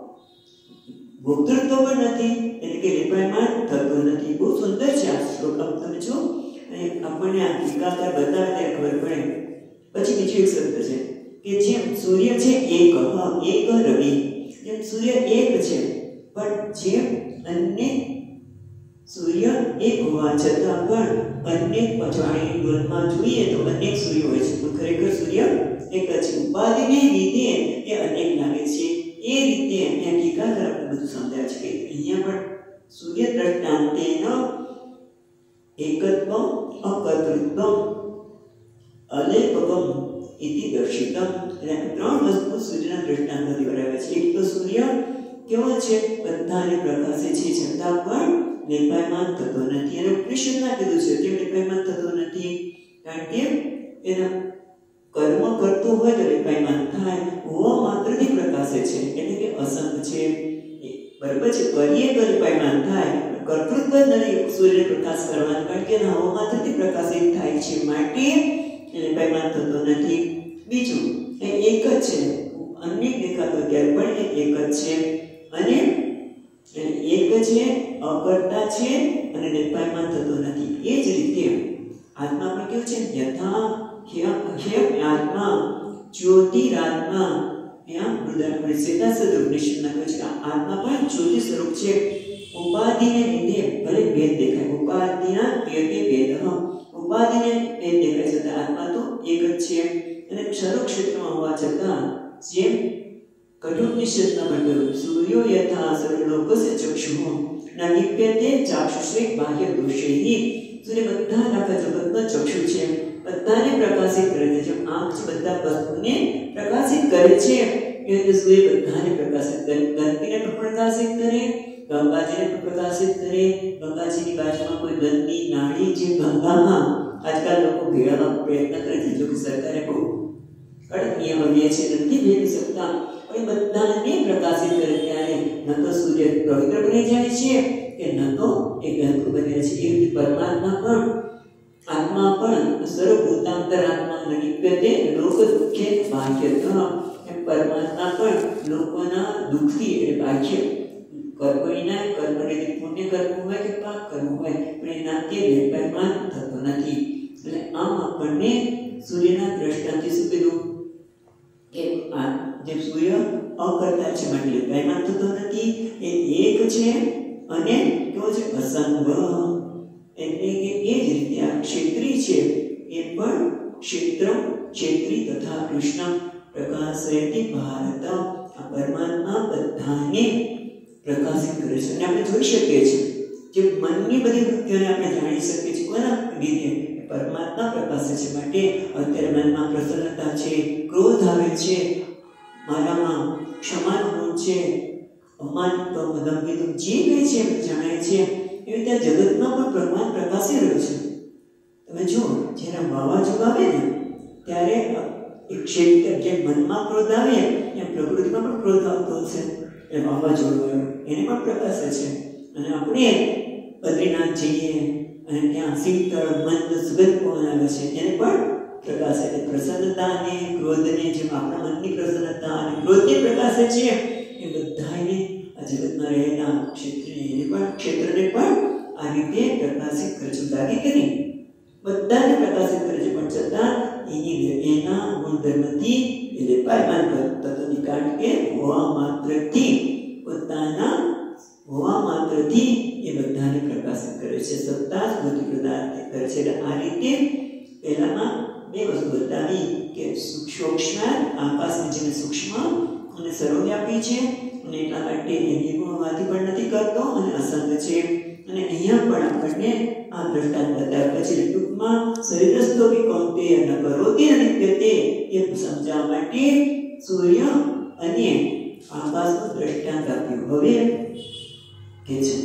ભોક્તૃત્વ પણ નથી, એટલે કે લેપાયમાન થતો નથી. બહુ સુંદર છે આ શ્લોક, તમે જો, અને આપણને આ ટીકાકાર બતાવે ત્યારે ખબર પડે. પછી બીજું એક શબ્દ છે કે જેમ સૂર્ય છે એક, એક રવિ, જેમ સૂર્ય એક છે, પણ જેમ અન્ય સૂર્ય એક હોવા છતાં પણ અનેક પછાડીની ગોળમાં જોઈએ તો અનેક સૂર્ય હોય છે, તો ખરેખર સૂર્ય એક જ છે. ઉપાધિને લીધે એ અનેક લાગે છે. એ રીતે અહીંયા ટીકાકાર આપણે બધું સમજાય છે કે અહીંયા પણ સૂર્ય દ્રષ્ટાંતેન એકત્વમ અકર્તૃત્વમ અલેપકમ ઇતિ દર્શિતમ. એટલે ત્રણ વસ્તુ સૂર્યના દ્રષ્ટાંતથી બરાબર છે. એક તો સૂર્ય કેવો છે? બધાને પ્રકાશે છે, છતાં પણ લેપાયમાન થતો નથી. અને ઉપનિષદમાં કીધું છે કે લેપાયમાન થતો નથી, કારણ કે એના કર્મ કરતો હોય તો લેપાયમાન થાય. હોવા માત્રથી પ્રકાશે છે, એટલે કે અસંગ છે, બરાબર છે. કરીએ તો લેપાયમાન થાય, કર્તૃત્વ નથી સૂર્ય પ્રકાશ કરવાનું, કારણ કે હવા માત્રથી પ્રકાશિત થાય છે, માટે લેપાયમાન થતો નથી. બીજું એ એક જ છે, અનેક દેખાતો ત્યારે પણ એ એક જ છે, અને એક છે, અકર્તા છે, અને લેપાયમાન થતો નથી. એ જ રીતે આત્મા પણ કેવું છે? યથા ह्यम आत्मा ज्योतिरात्मा. यहाँ बुद्ध परिचेता से उपनिषद में कुछ आत्मा पर ज्योति स्वरूप છે. ઉપાધિને લીધે ભલે ભેદ દેખાય, ઉપાધિના ભેદે ભેદ, ઉપાધિને ભેદ દેખાય છે, આત્મા તો એક જ છે. અને ક્ષરો ક્ષેત્રમાં હોવા છતાં જેમ કઠોપનિષદના મંડળ સૂર્યો યથા સર્વલોકસ્ય ચક્ષુઃ ન લિપ્યતે ચાક્ષુષે બાહ્ય દોષૈઃ. સૂર્ય બધા આખા જગતનો ચક્ષુ છે, બધાને પ્રકાશિત કરે છે. જેમ આંખ બધા વસ્તુને પ્રકાશિત કરે છે, એ રીતે સૂર્ય બધાને પ્રકાશિત કરે. ગંદકીને પણ પ્રકાશિત કરે, ગંગાજીને પણ પ્રકાશિત કરે. ગંગાજીની બાજુમાં કોઈ ગંદની નાળી જે ગંગામાં આજકાલ લોકો ભેળવવાનો પ્રયત્ન કરે છે, જો કે સરકારે બહુ કડક નિયમ લે છે, નથી ભેળવી શકતા, પણ બધાને પ્રકાશિત કરે. ત્યારે ન તો સૂર્ય પવિત્ર બની જાય છે કે ન તો એ ગંદુ બને છે. એ રીતે પરમાત્મા પણ, આત્મા પણ સર્વભૂતાંતરાત્મા નિપ્યતે લોક દુઃખે બાહ્યતઃ. એમ પરમાત્મા પણ લોકોના દુઃખથી એટલે બાહ્ય કોઈના કર્મ રીતે પૂર્ણ પુણ્ય કર્મ હોય કે પાપ કર્મ હોય પણ એના તે નિર્ભયમાન થતો નથી. એટલે આમ આપણને સૂર્યના દ્રષ્ટાંતથી શું કીધું કે આ જે સૂર્ય અકર્તા છે માટે નિર્ભયમાન થતો નથી, એ એક છે અને કેવો છે અસંગ. એટલે કે એ જ રીતે આ ક્ષેત્રી છે એ પણ ક્ષેત્રમ ક્ષેત્રી તથા કૃષ્ણ પ્રકાશયતિ ભારત. આ પરમાત્મા બધાને પ્રકાશિત કરે છે. અને આપણે જોઈ શકીએ છીએ જે મનની બધી વૃત્તિઓને આપણે જાણી શકીએ છીએ કોના રીતે પરમાત્મા પ્રકાશે છે. માટે અત્યારે મનમાં પ્રસન્નતા છે, ક્રોધ આવે છે, મારામાં ક્ષમાનો ગુણ છે, અપમાન ધમકી જે કંઈ છે જણાય છે, એ રીતે જગતમાં પણ ભગવાન પ્રકાશી રહ્યો છે. તમે જો જ્યારે વાવાઝોડું આવે ને ત્યારે એક ક્ષેત્ર જે મનમાં ક્રોધ આવે એ પ્રકૃતિમાં પણ ક્રોધ આવતો છે. એ વાવાઝોડું આવ્યું એને પણ પ્રકાશે છે. અને આપણે બદ્રીનાથ જઈએ અને ત્યાં શીતળ મંદ સુગંધ પવન આવે છે એને પણ પ્રકાશે. એટલે પ્રસન્નતા અને ક્રોધને જેમ આપણા મનની પ્રસન્નતા અને ક્રોધને પ્રકાશે છે એ બધાને આ જગતમાં રહેલા ક્ષેત્રને પણ ક્ષેત્રને પણ આ રીતે પ્રકાશિત કરે છે. દાદી કરી બધાને પ્રકાશિત કરે છે પણ છતાં એની એના ગુણધર્મથી એટલે પાયમાન તત્વની કારણ કે હોવા માત્રથી પોતાના હોવા માત્રથી એ બધાને પ્રકાશિત કરે છે. સત્તા સ્મૃતિ પ્રદાન કરે છે. એટલે આ રીતે પહેલામાં બે વસ્તુ બતાવી કે સૂક્ષ્મ આકાશની જેને સૂક્ષ્મ અને સર્વવ્યાપી છે અને એટલા માટે એ નિર્ગુણવાદી પણ નથી કરતો અને અસંગ છે. અને અહીંયા પણ આપણને આ દ્રષ્ટાંત બતાવ્યા પછી ટૂંકમાં શરીરસ્તો કે કૌંતેય ન કરોતિ નિત્યતે એ સમજાવવા માટે સૂર્ય અને આકાશનું દ્રષ્ટાંત આપ્યું. હવે કે છે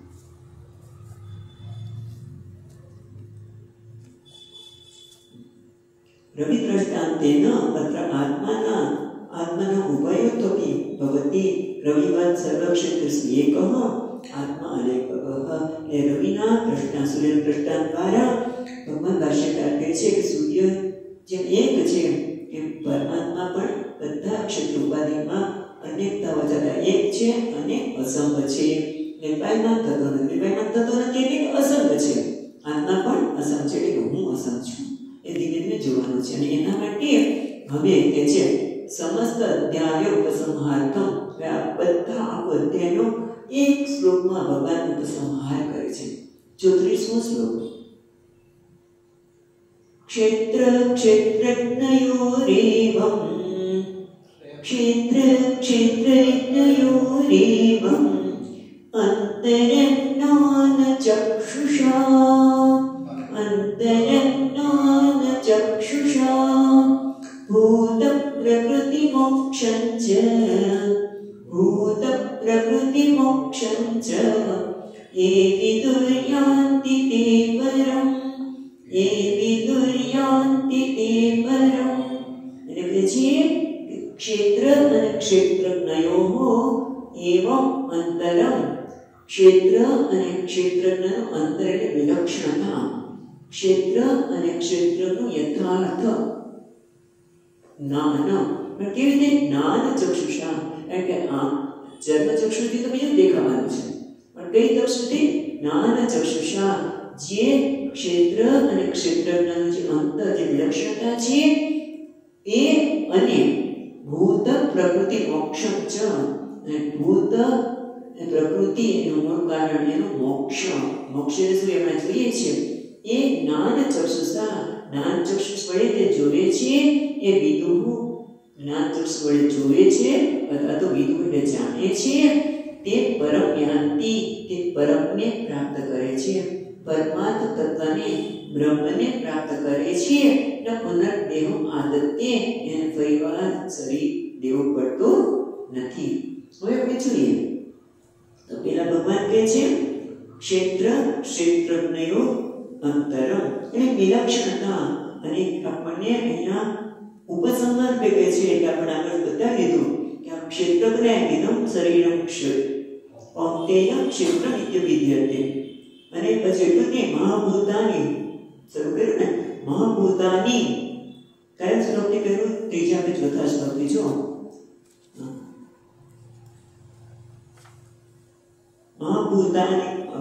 રવિ દ્રષ્ટાંતેન અત્ર આત્માના આત્માના ઉભયોત્તપી ભવતિ રવિવત સર્વક્ષેત્રસ્ય એકઃ આત્મા અનેકઃ. એ રવિના દ્રષ્ટાંત સૂર્યના દ્રષ્ટાંત દ્વારા ભગવાન ભાષ્યકાર કહે છે કે સૂર્ય જેમ એક છે એમ પરમાત્મા પણ બધા ક્ષેત્ર ઉપાધિમાં અનેકતાઓ જતા એક છે અને અસંગ છે. નિર્ભયમાન થતો નથી. નિર્ભયમાન થતો નથી એટલે અસંગ છે. આત્મા પણ અસંગ છે એટલે હું અસંગ છું એ ધીમે ધીમે જોવાનું છે. અને એના માટે હવે તે છે સમસ્ત અધ્યાય ઉપસંહારકમ. બધા આખો અધ્યાયનો એક શ્લોકમાં ભગવાન ઉપસંહાર કરે છે. ચોત્રીસમો શ્લોક ક્ષેત્ર ક્ષેત્રજ્ઞયોરેવમ ક્ષેત્ર ક્ષેત્રજ્ઞયોરેવમ અંતરજ્ઞાન ચક્ષુષા અંતરજ્ઞાન ચક્ષુષા ભૂત પ્રકૃતિ મોક્ષં ચ ભૂત પ્રકૃતિ મોક્ષં ચ એ વિદુર્યાન્તિ તે પરમ એ વિદુર્યાન્તિ તે પરમ. એટલે છે ક્ષેત્ર અને ક્ષેત્રજ્ઞયો એવં અંતરમ. ક્ષેત્ર અને ક્ષેત્રજ્ઞનું અંતર એટલે વિલક્ષણતા. ક્ષેત્ર અને ક્ષેત્રનું યથાર્થ જ્ઞાન. કેવી રીતે જ્ઞાન ચક્ષુષા એટલે આ જન્મ ચક્ષુથી તો બીજું દેખાવાનું છે પણ કઈ ચક્ષુથી જ્ઞાન ચક્ષુષા જે ક્ષેત્ર અને ક્ષેત્રજ્ઞનું જે અંતર જે વિલક્ષણતા છે એ અને ભૂત પ્રકૃતિ મોક્ષમ ચ અને ભૂત પ્રકૃતિ એનું મૂળ કારણ એનું મોક્ષ. મોક્ષ એટલે શું એમણે જોઈએ છે એ જ્ઞાન ચક્ષુષા જ્ઞાન ચક્ષુષ વડે તે જોવે છે એ વિદુઃ જ્ઞાન ચક્ષુષ વડે જોવે છે અથવા તો વિદુઃ એટલે જાણે છે તે પરમ યાન્તિ તે પરમને પ્રાપ્ત કરે છે. પરમાર્થ તત્વને બ્રહ્મને પ્રાપ્ત કરે છે. ન પુનર્દેહ આદત્તે એને ફરીવાર શરીર દેવું પડતું નથી. હવે આપણે જોઈએ તો પેલા ભગવાન કહે છે ક્ષેત્ર ક્ષેત્રજ્ઞયો અંતરમ એટલે વિલક્ષણતા. અને આપણને અહીંયા ઉપસંહાર કહે છે એટલે આપણે આગળ બતાવી દીધું કે આ ક્ષેત્ર કયા કીધું શરીરમ ક્ષેત્ર કૌંતેય ક્ષેત્ર નિત્ય વિદ્યતે. અને પછી એટલું કે મહાભૂતાની શરૂ કર્યું ને મહાભૂતાની કયા શ્લોકથી કર્યું ત્રીજા કે ચોથા શ્લોકથી જો મહાભૂતાની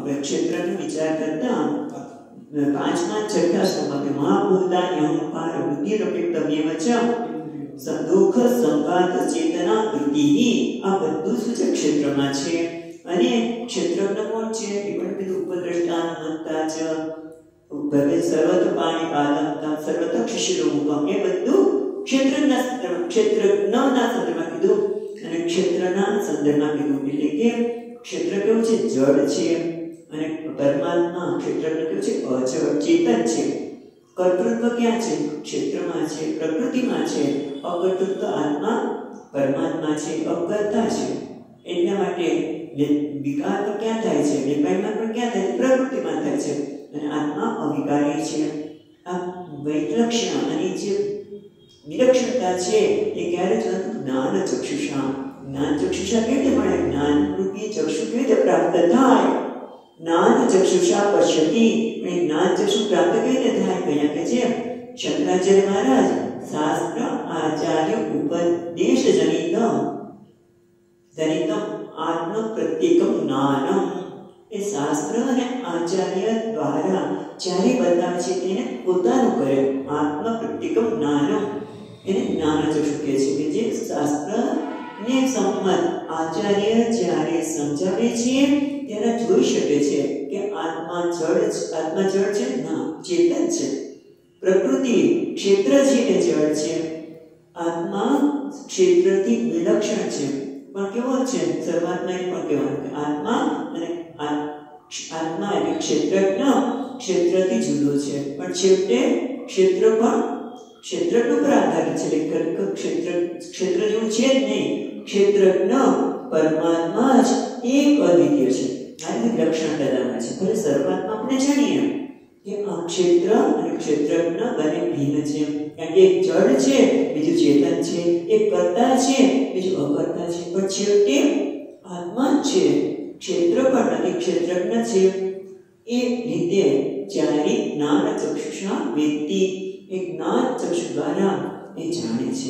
ક્ષેત્રનો વિચાર કરતા પાંચમા છઠ્ઠા શ્લોકમાં મહાભૂતા અહંકાર બુદ્ધિરપેક્તમ્યેવ ચ સંદોખ સંવાદ ચેતના વૃત્તિ આ બધું શું છે ક્ષેત્રમાં છે અને ક્ષેત્રજ્ઞ કોણ છે એ પણ કીધું ઉપદ્રષ્ટાન મંતા ચ ભવે સર્વત્ર પાણી પાદમ તમ સર્વત્ર ક્ષિશિરોમુખમ એ બધું ક્ષેત્રના સંદર્ભ ક્ષેત્રજ્ઞના સંદર્ભમાં કીધું અને ક્ષેત્રના સંદર્ભમાં કીધું એટલે કે ક્ષેત્ર કેવું છે જડ છે અને પરમાત્મા ક્ષેત્રજ્ઞ કેવું છે અજડ ચેતન છે કર્તૃત્વ ક્યાં છે ક્ષેત્રમાં છે પ્રકૃતિમાં છે અકર્તૃત્વ આત્મા પરમાત્મા છે અકર્તા છે એટલા માટે વિકાર તો ક્યાં થાય છે નિર્ભયમાં પણ ક્યાં થાય પ્રકૃતિમાં થાય છે અને આત્મા અવિકારી છે આ વૈલક્ષણ અને જે વિલક્ષણતા છે એ ક્યારે જ જ્ઞાન ચક્ષુષા જ્ઞાન ચક્ષુષા કેવી રીતે મળે જ્ઞાન રૂપી ચક્ષુ કેવી રીતે પ્રાપ્ત થાય જ્ઞાન ચક્ષુષા પશ્યતિ અને જ્ઞાન ચક્ષુ પ્રાપ્ત કેવી રીતે થાય કયા કે છે શંકરાચાર્ય મહારાજ શાસ્ત્ર આચાર્ય ઉપદેશ જનિત જનિત આત્મ પ્રત્યેકમ જ્ઞાનમ એ શાસ્ત્ર અને આચાર્ય દ્વારા જ્યારે બતાવે છે તેને પોતાનું કરે આત્મ પ્રત્યેકમ જ્ઞાનમ એને જ્ઞાન ચક્ષુ કહે છે કે જે શાસ્ત્ર ને સંમત આચાર્ય જ્યારે સમજાવે છે ત્યારે જોઈ શકે છે કે આત્મા જડ આત્મા જડ છે ના ચેતન છે પ્રકૃતિ ક્ષેત્ર છે એ જડ છે આત્મા ક્ષેત્રથી વિલક્ષણ છે પણ કેવો છે શરૂઆતમાં એ પણ કહેવાનું કે આત્મા અને આત્મા એટલે ક્ષેત્રજ્ઞ ક્ષેત્રથી જુદો છે પણ છેવટે ક્ષેત્ર પણ ક્ષેત્રજ્ઞ પર આધારિત છે એટલે ક્ષેત્ર ક્ષેત્ર જેવું છે જ નહીં ક્ષેત્રજ્ઞ પરમાત્મા જ એક અદ્વિતીય છે આ લક્ષણ બતાવે છે ભલે શરૂઆતમાં આપણે જાણીએ કે આ ક્ષેત્ર અને ક્ષેત્રજ્ઞ બંને ભિન્ન છે કારણ કે એક જડ છે બીજું ચેતન છે એક કર્તા છે બીજું અકર્તા છે પણ છેવટે આત્મા જ છે ક્ષેત્ર પણ નથી ક્ષેત્રજ્ઞ છે એ રીતે જ્યારે જ્ઞાન ચક્ષુષા વ્યક્તિ એ જ્ઞાન ચક્ષુ દ્વારા એ જાણે છે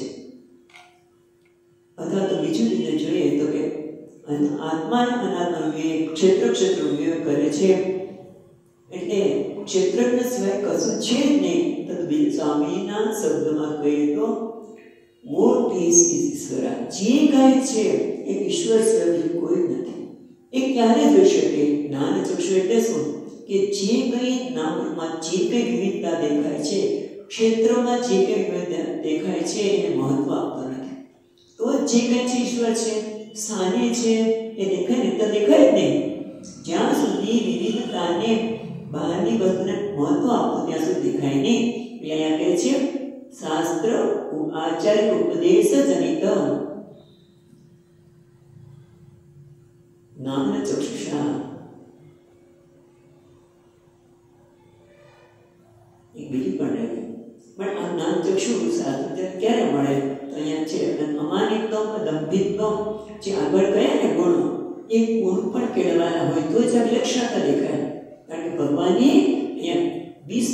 અથવા તો બીજું રીતે જોઈએ તો કે આત્મા અનાત્મા વિવેક ક્ષેત્ર ક્ષેત્ર વિવેક કરે છે એટલે ક્ષેત્રજ્ઞ સિવાય કશું છે જ નહીં તો સ્વામીના શબ્દમાં કહીએ તો વોટ ઇઝ ઈશ્વરા જે કાંઈ છે એ ઈશ્વર સિવાય કોઈ નથી એ ક્યારે જોઈ શકે જ્ઞાન ચક્ષુ એટલે શું કે જે કંઈ નામમાં જે કંઈ વિવિધતા દેખાય છે ક્ષેત્રમાં જે કંઈ વિવિધતા દેખાય છે એને મહત્વ આપતો નથી તો જે કંઈ છે ઈશ્વર છે સ્થાને છે એ દેખાય ને તો દેખાય જ નહીં જ્યાં સુધી વિવિધતાને બહારની વસ્તુને મહત્વ આપવું ત્યાં સુધી દેખાય નહીં એટલે અહીંયા કહે છે શાસ્ત્ર આચાર્ય ઉપદેશ જનિત જ્ઞાન ચક્ષુષા એક બીજું પણ રહે પણ આ જ્ઞાન ચક્ષુ શાસ્ત્ર ક્યારે મળે તો અહીંયા છે અમાનિત્વમ દંભિત્વમ જે આગળ કયા ને ગુણો એ ગુણ પણ કેળવાના હોય તો જ આ વિલક્ષણતા દેખાય કારણ કે ભગવાને અહીંયા વીસ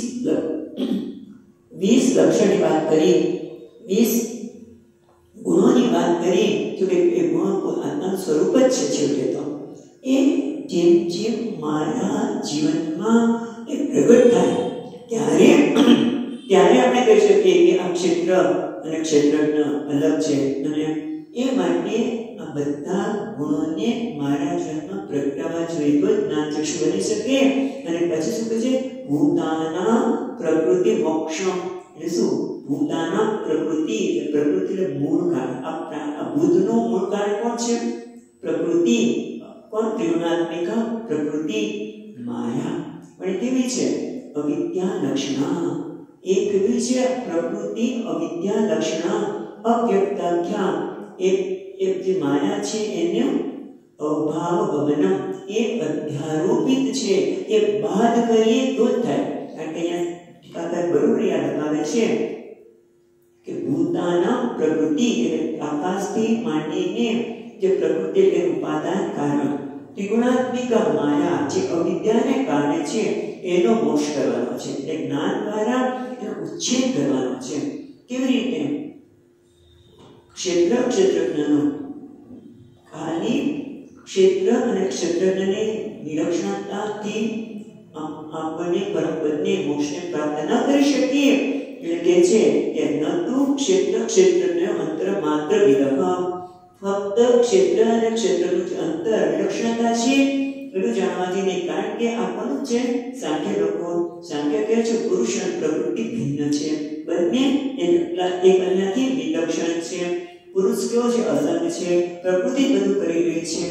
વીસ લક્ષણની વાત કરી વીસ ગુણોની વાત કરી તો કે એ ગુણ આત્માનું સ્વરૂપ જ છે છેવટે તો એ જેમ જેમ મારા જીવનમાં એ પ્રગટ થાય ત્યારે ત્યારે આપણે કહી શકીએ કે આ ક્ષેત્ર અને ક્ષેત્રજ્ઞ અલગ છે અને એ માટે આ બધા ગુણોને મારા જીવનમાં પ્રગટાવવા જોઈએ તો જ્ઞાન ચક્ષુ બની શકે અને પછી શું કહે છે ભૂતાના પ્રકૃતિ મોક્ષમ એટલે શું ભૂતાના પ્રકૃતિ એટલે પ્રકૃતિ એટલે મૂળ કારણ આ ભૂતનું મૂળ કારણ કોણ છે પ્રકૃતિ કોણ ત્રિગુણાત્મિકા પ્રકૃતિ માયા પણ કેવી છે અવિદ્યા લક્ષણા એ કેવી છે પ્રકૃતિ અવિદ્યા લક્ષણા અવ્યક્તાખ્યા એ એ જે માયા છે એને અભાવ ગમનમ એ અધ્યારોપિત છે એ બાદ કરીએ તો જ થાય કારણ કે અહીંયા ટીકાકાર બરોબર યાદ અપાવે છે કે ભૂતાના પ્રકૃતિ એટલે આકાશથી માંડીને જે પ્રકૃતિ એટલે ઉપાદાન કારણ ત્રિગુણાત્મિક માયા જે અવિદ્યાને કારણે છે એનો મોક્ષ કરવાનો છે એટલે જ્ઞાન દ્વારા એનો ઉચ્છેદ કરવાનો છે કેવી રીતે ક્ષેત્ર ક્ષેત્રજ્ઞનો ખાલી ક્ષેત્ર અને ક્ષેત્રજ્ઞને વિલક્ષણતાથી આપણને પરમ પદને મોક્ષને પ્રાપ્ત ન કરી શકીએ. એટલે કે છે કે ન તો ક્ષેત્ર ક્ષેત્રનો અંતર માત્ર વિલહ, ફક્ત ક્ષેત્ર અને ક્ષેત્રનું જે અંતર વિલક્ષણતા છે એટલું જાણવાથી નહીં. કારણ કે આપણું છે સાંખ્ય લોકો સાંખ્ય કહે છે પુરુષ અને પ્રકૃતિ ભિન્ન છે, બંને એકબીજાથી વિલક્ષણ છે. પુરુષ કેવો છે? અસંગ છે, પ્રકૃતિ બધું કરી રહી છે.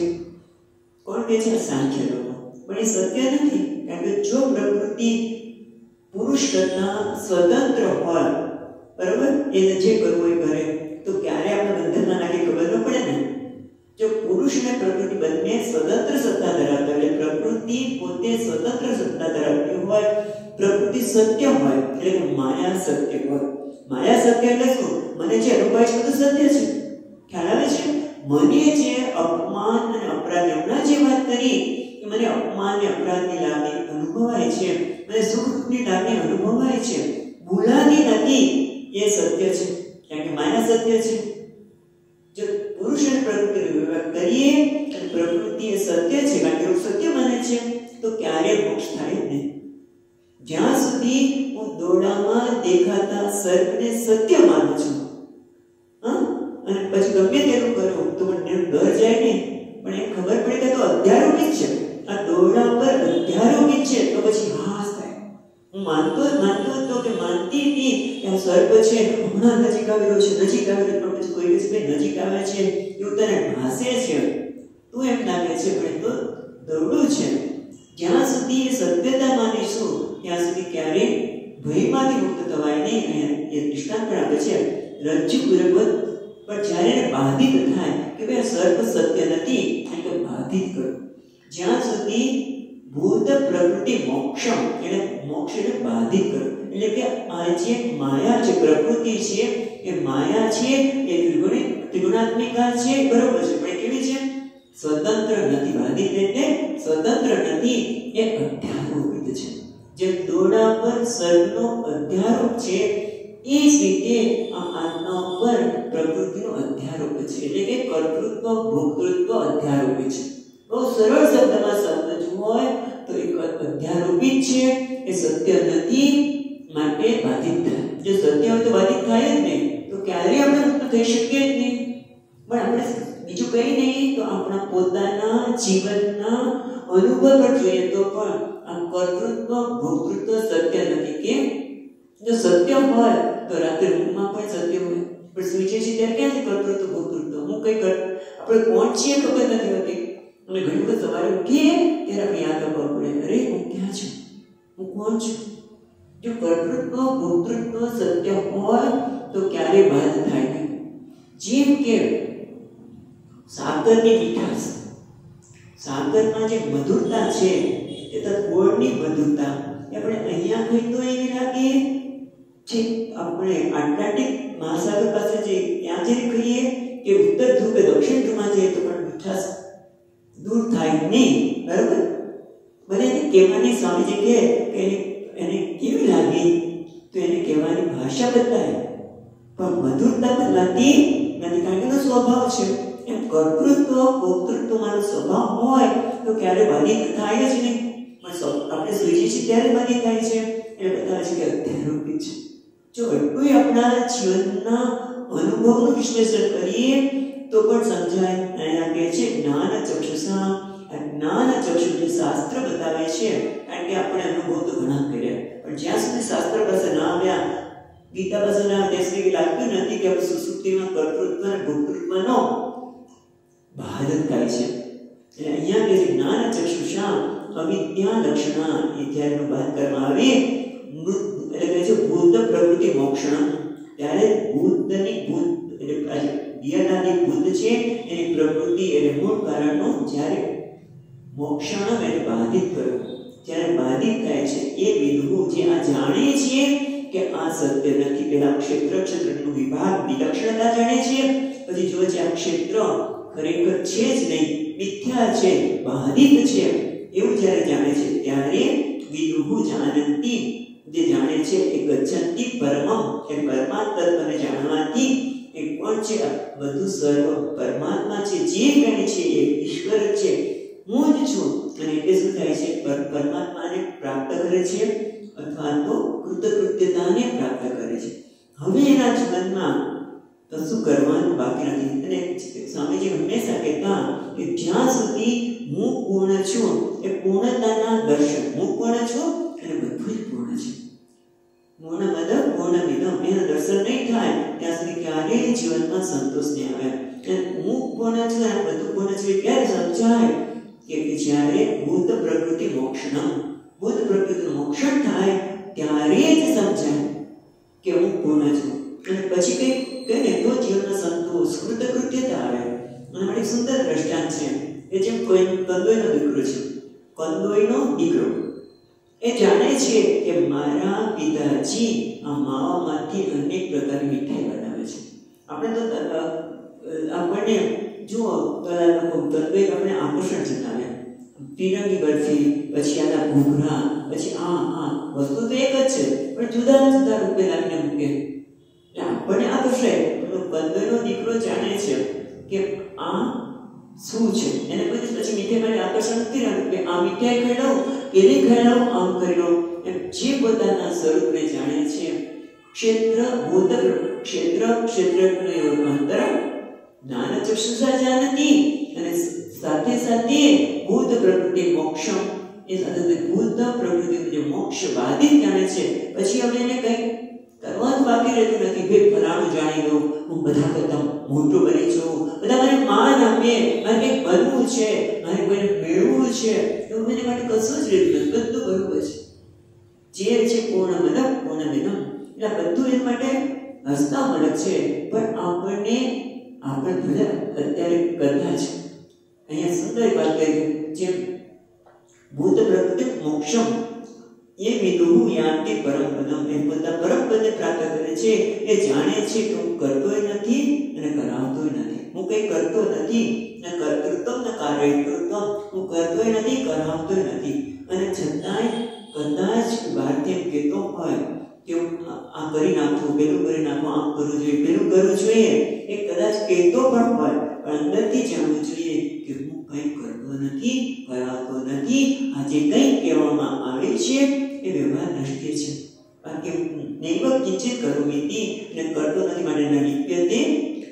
કોણ કહે છે? સાંખ્ય લોકો. પણ એ સત્ય નથી. કારણ કે જો પ્રકૃતિ પુરુષ કરતા સ્વતંત્ર હોય, બરાબર, એને જે કરવું એ કરે, તો ક્યારે આપણે બંધનમાં નાખી ખબર ન પડે ને. જો પુરુષ અને પ્રકૃતિ બંને સ્વતંત્ર સત્તા ધરાવતા હોય, પ્રકૃતિ પોતે સ્વતંત્ર સત્તા ધરાવતી હોય, પ્રકૃતિ સત્ય હોય, એટલે કે માયા સત્ય હોય. માયા સત્ય એટલે શું? મને જે અનુભવાય છે બધું સત્ય છે. ખ્યાલ આવે છે? મને જે અપમાન અને અપરાધ, હમણાં જે વાત કરી કે મને અપમાન અને અપરાધની લાગણી અનુભવાય છે, મને સુખ દુઃખની લાગણી અનુભવાય છે, ભૂલાતી નથી, એ સત્ય છે. કારણ કે માયા સત્ય છે. જો પુરુષ અને પ્રકૃતિનો વિભાગ કરીએ અને પ્રકૃતિ એ સત્ય છે, કારણ કે સત્ય માને છે, તો ક્યારે મોક્ષ થાય નહીં. જ્યાં સુધી હું દોડામાં દેખાતા સર્પને સત્ય માનું છું, હા, અને પછી ગમે તેનું કરું તો મને ડર જાય નહીં, પણ એ ખબર પડે કે તો અધ્યારોપિત છે, આ દોરડા પર અધ્યારોપિત છે, તો પછી હાસ થાય. હું માનતો માનતો હતો કે માનતી હતી કે આ સર્પ છે, હમણાં નજીક આવેલો છે, નજીક આવેલો, પણ પછી કોઈ દિવસ ભાઈ નજીક આવે છે એવું તને ભાસે છે, તું એમ લાગે છે, પણ એ તો દોરડું છે. જ્યાં સુધી એ સત્યતા માનીશું ત્યાં સુધી ક્યારે ભયમાંથી મુક્ત થવાય નહીં. અહીંયા એ દૃષ્ટાંત પણ આપે છે રજ્જુ પૂર્વક. પણ જ્યારે બાધિત થાય કે ભાઈ સર્પ સત્ય નથી, કારણ કે બાધિત કરો. જ્યાં સુધી ભૂત પ્રકૃતિ મોક્ષમ, એટલે મોક્ષ એટલે બાધિત કરો, એટલે કે આ જે માયા છે, પ્રકૃતિ છે, એ માયા છે, એ ત્રિગુણી ત્રિગુણાત્મિકા છે, બરોબર છે, પણ કેવી છે? સ્વતંત્ર નથી. બાધિત એટલે સ્વતંત્ર નથી, એ અધ્યારોપિત છે. જે દોરડા પર સર્પનો અધ્યારોપ છે, એ જ રીતે આ આત્મા પર પ્રકૃતિનો અધ્યારોપ છે, એટલે કે કર્તૃત્વ ભોક્તૃત્વ અધ્યારોપિત છે. બહુ સરળ શબ્દમાં શબ્દ જો હોય તો એક અધ્યારોપિત છે, એ સત્ય નથી, માટે બાધિત થાય. જો સત્ય હોય તો બાધિત થાય જ નહીં, તો ક્યારેય આપણે મુક્ત થઈ શકીએ જ નહીં. પણ આપણે બીજું કંઈ નહીં તો આપણા પોતાના જીવનના અનુભવ પર જોઈએ તો પણ આ કર્તૃત્વ ભોક્તૃત્વ સત્ય નથી. કેમ? જો સત્ય હોય તો રાત્રે ઊંઘમાં પણ સત્ય હોય, પણ સૂઈએ છીએ ત્યારે ક્યાંથી કર્તૃત્વ ભોક્તૃત્વ? હું કંઈ કર આપણે કોણ છીએ ખબર નથી હોતી, અને ઘણી વખત સવારે ઉઠીએ ત્યારે આપણે યાદ આવવા પડે, અરે હું ક્યાં છું, હું કોણ છું? જો કર્તૃત્વ ભોક્તૃત્વ સત્ય હોય તો ક્યારેય બાદ થાય નહીં. જેમ કે સાકરની મીઠાશ, સાકરમાં જે મધુરતા છે એ તો ગોળની મધુરતા આપણે અહીંયા ખાઈ તો એવી લાગે છે, આપણે એટલાન્ટિક મહાસાગર પાસે જે ત્યાં જઈને ખાઈએ કે ઉત્તર ધ્રુવ કે દક્ષિણ ધ્રુવમાં જઈએ તો પણ મીઠાશ દૂર થાય નહીં. બરાબર? મને એને કહેવાની સ્વામીજી કહે કે એને એને કેવી લાગી, તો એને કહેવાની ભાષા બદલાય, પણ મધુરતા બદલાતી નથી, કારણ કે એનો સ્વભાવ છે. એમ કર્તૃત્વ ભોક્તૃત્વ મારો સ્વભાવ હોય તો ક્યારે બાધિત થાય જ નહીં. પણ આપણે સૂઈએ છીએ ત્યારે બાધિત થાય છે, એ બતાવે છે કે અધ્યારોપિત છે. જો એટલું આપણા જીવનના અનુભવનું વિશ્લેષણ કરીએ તો પણ સમજાય. અહીંયા કહે છે જ્ઞાન ચક્ષુષા. આ જ્ઞાન ચક્ષુ જે શાસ્ત્ર બતાવે છે, કારણ કે આપણે અનુભવ તો ઘણા કર્યા, પણ જ્યાં સુધી શાસ્ત્ર પાસે ના આવ્યા, ગીતા પાસે ના આવ્યા, ત્યાં સુધી લાગતું નથી કે આપણે સુસુપ્તિમાં કર્તૃત્વ અને ભોક્તૃત્વનો ભારત થાય છે. એટલે અહીંયા કે જ્ઞાન ચક્ષુષા અવિદ્યા લક્ષણા, એ જ્યારે વાત કરવામાં આવે મૃત એટલે કે છે ભૂત પ્રકૃતિ મોક્ષણ, ત્યારે ભૂતની ભૂત એટલે દિયાનાની ભૂત છે એની પ્રકૃતિ એટલે મૂળ કારણનો જ્યારે મોક્ષણ એટલે બાધિત કરો, જ્યારે બાધિત થાય છે એ વિદુઓ જે આ જાણે છે કે આ સત્ય નથી. પેલા ક્ષેત્ર ક્ષેત્રનો વિભાગ વિલક્ષણતા જાણે છે, પછી જો છે આ ક્ષેત્ર ખરેખર છે જ નહીં, મિથ્યા છે, બાધિત છે, એવું જ્યારે જાણે છે ત્યારે વિદુહુ જાનંતી, જે જાણે છે એ ગચ્છંતી પરમં, એ પરમાત્મા તત્વને જાણવાથી એ કોણ છે? બધું સર્વ પરમાત્મા છે, જે ગણે છે એ ઈશ્વર છે. હું જ છું અને એટલે શું થાય છે પરમાત્માને પ્રાપ્ત કરે છે અથવા તો કૃતકૃત્યતાને પ્રાપ્ત કરે છે। હવે એના જીવનમાં કશું કરવાનું બાકી નથી અને સ્વામીજી હંમેશા કહેતા કે જ્યાં સુધી હું પૂર્ણ છું એ પૂર્ણતાના દર્શન હું પૂર્ણ છું અને બધું જ પૂર્ણ છે પૂર્ણ મતલબ પૂર્ણ વિધમ એના દર્શન નહીં થાય ત્યાં સુધી ક્યારેય જીવનમાં સંતોષ નહીં આવે હું પૂર્ણ છું અને બધું પૂર્ણ છે ક્યારે સમજાય કે જ્યારે ભૂત પ્રકૃતિ મોક્ષણમ ભૂત પ્રકૃતિનું મોક્ષણ થાય ત્યારે જ સમજાય કે હું પૂર્ણ છું અને પછી કઈ કઈ ને તો જીવનમાં સંતોષ કૃતકૃત્યતા આવે અને માટે સુંદર દ્રષ્ટાંત છે એ જેમ કોઈ કંદોઈનો દીકરો છે કંદોઈનો દીકરો એ જાણે છે કે મારા પિતાજી આ માવામાંથી અનેક પ્રકારની મીઠાઈ બનાવે છે આપણે તો આપણને જુઓ લોકો કંદોઈ આપણે આકર્ષણ જતાવે તિરંગી બરફી પછી આના ઘૂઘરા પછી આ આ વસ્તુ તો એક જ છે પણ જુદા જુદા રૂપે લાવીને મૂકે આપણને આકર્ષે કંદોઈનો દીકરો જાણે છે કે આ શું છે એને કોઈ પછી મીઠાઈ માટે આકર્ષણ નથી રહ્યું કે આ મીઠાઈ ખાઈ લઉં પેલી ખાઈ લઉં આમ કરી લઉં એમ જે પોતાના સ્વરૂપને જાણે છે ક્ષેત્ર ભૂત ક્ષેત્ર ક્ષેત્રજ્ઞ અંતર જ્ઞાન ચક્ષુષા જાનતી અને સાથે સાથે ભૂત પ્રકૃતિ મોક્ષમ એ સાથે ભૂત પ્રકૃતિ જે મોક્ષ બાધિત જાણે છે પછી હવે એને કઈ કરવાનું બાકી રહેતું નથી ભે ફલાણું જાણી લઉં હું બધા કરતા મોટો બની છું બધા મને માન આપે મારે કંઈક બનવું છે મારે કોઈને મેળવવું છે એવું મને માટે કશું જ રહેતું નથી બધું બરોબર છે જે છે પૂર્ણ મતલબ પૂર્ણ વિનમ એટલે બધું એ માટે હસતા મતલબ છે પણ આપણને આપણે ભલે અત્યારે કરતા છે અહીંયા સુંદર વાત કરી જેમ ભૂત પ્રકૃતિ મોક્ષમ ये विदुः यान्ति परम पदम એ પોતા પરમ પદને પ્રાપ્ત કરે છે એ જાણે છે કે હું કરતોય નથી અને કરાવતોય નથી હું કંઈ કરતો નથી ન કર્તૃત્વ ન કાર્યકૃત્વ હું કરતોય નથી કરાવતોય નથી અને છતાંય કદાચ બહારથી એમ કહેતો હોય કે હું આ કરી નાખું પેલું કરી નાખું આમ કરવું જોઈએ પેલું કરવું જોઈએ એ કદાચ કહેતો પણ હોય પણ અંદરથી જાણવું જોઈએ કે હું કંઈ કરતો નથી કરાવતો નથી આ જે કંઈ કહેવામાં આવે છે એ વ્યવહાર દ્રષ્ટિએ છે કારણ કે નૈવ કિંચિત કરોમિતિ ને કરતો નથી માટે ન લિપ્યતે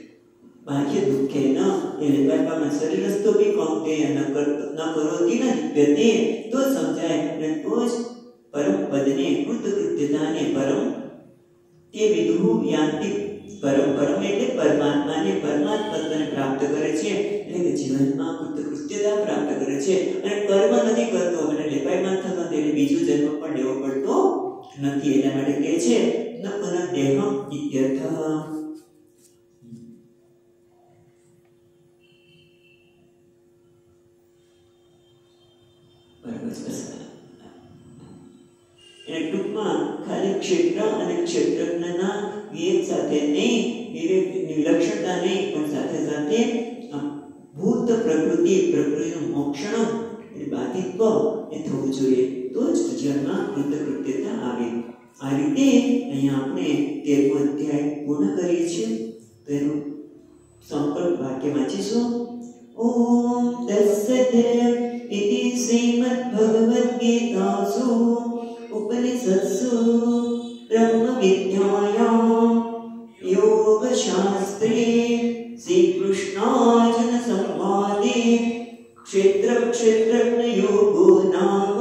બાહ્ય દુઃખે ન એટલે બાપામાં શરીરસ્તો બી કોંતે ન કરતો ન કરોતી ન લિપ્યતે તો સમજાય ને તો જ પરમ પદને કૃતકૃત્યતાને પરમ તે વિદુઃ યાન્તિ પરમ પરમ એટલે પરમાત્માને પરમાત્મા પદને પ્રાપ્ત કરે છે એટલે કે જીવનમાં કૃતકૃત્યતા પ્રાપ્ત કરે છે અને કર્મ નથી કરતો અને લેપાયમાન થતો તેને બીજો જન્મ પણ લેવો પડતો નથી એટલા માટે કહે છે ન પુનઃ દેહમ ઇત્યર્થ એટલે ટૂંકમાં ખાલી ક્ષેત્ર અને ક્ષેત્રજ્ઞના વિવેક સાથે નહીં વિવેકની વિલક્ષણતા નહીં પણ સાથે સાથે ભૂત પ્રકૃતિ પ્રકૃતિનું મોક્ષણ એ બાધિત્વ એ થવું જોઈએ તો જ જીવનમાં કૃતકૃત્યતા આવે આ રીતે અહીંયા આપણે તેરમો અધ્યાય પૂર્ણ કરીએ છીએ તો એનું સંકલ્પ વાક્ય વાંચીશું ઓમ તત્સત ઇતિ શ્રીમદ્ ભગવદ્ ગીતાસુ ઉપનિષત્સુ બ્રહ્મ વિદ્યાયામ યોગ શાસ્ત્રે શ્રી કૃષ્ણાર્જુન સંવાદે ક્ષેત્ર ક્ષેત્રજ્ઞ યોગો નામ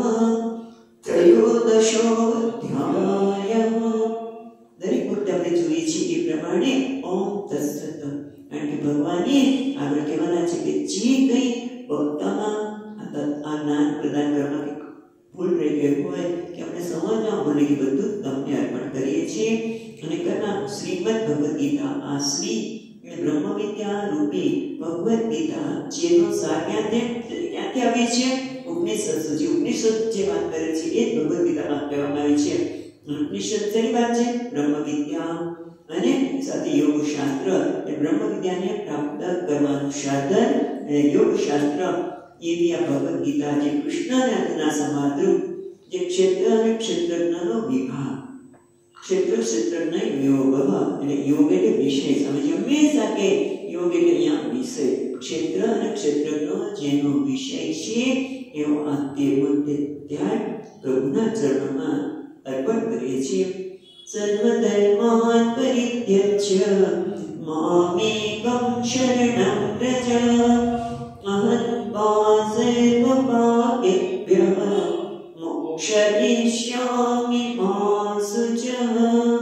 ત્રયોદશોऽધ્યાય દરેક વખતે આપણે જોઈએ છીએ એ પ્રમાણે ઓમ તત્સત કારણ કે ભગવાને આગળ કહેવાના છે કે જે કંઈ ભક્તમાં આ જ્ઞાન પ્રદાન કરવામાં ભૂલ રહી ગયું હોય કે આપણે સમજમાં ભૂલ રહી બધું તમને અર્પણ કરીએ છીએ અને કરના શ્રીમદ ભગવદ્ ગીતા આ શ્રી બ્રહ્મ વિદ્યા રૂપી ભગવદ્ ગીતા જેનો સાર ક્યાંથી ક્યાંથી આવે છે ઉપનિષદ જે ઉપનિષદ જે વાત કરે છે એ ભગવદ્ ગીતામાં કહેવામાં આવી છે ઉપનિષદ જેની વાત છે બ્રહ્મ વિદ્યા અને સાથે યોગ શાસ્ત્ર એ બ્રહ્મ વિદ્યાને પ્રાપ્ત કરવાનું સાધન અને યોગ શાસ્ત્ર એવી આ ભગવદ્ ગીતા જે કૃષ્ણ અને અર્જુનના સમાદ્રુપ જે ક્ષેત્ર અને ક્ષેત્રજ્ઞનો વિભાગ ક્ષેત્ર ક્ષેત્રજ્ઞ યોગ એટલે યોગ એટલે વિષય સમજ હંમેશા કે યોગ એટલે અહીંયા વિષય ક્ષેત્ર અને ક્ષેત્રનો જેનો વિષય છે એવો આ તેરમો ધ્યાન પ્રભુના ચરણોમાં અર્પણ કરીએ છીએ. સર્વધર્માન પરિત્યજ્ય મામેકં શરણં વ્રજ અહં ત્વા સર્વપાપેભ્યઃ મોક્ષયિષ્યામિ મા શુચઃ.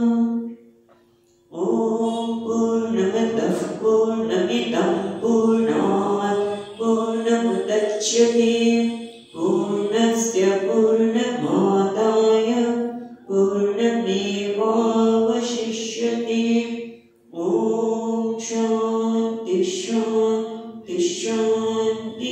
ઓમ પૂર્ણમદઃ પૂર્ણમિદં પૂર્ણાત પૂર્ણમુદચ્યતે પૂર્ણસ્ય પૂર્ણમાદાય પૂર્ણમેવાવશિષ્યતે. ઓમ શાંતિ શાંતિ શાંતિ.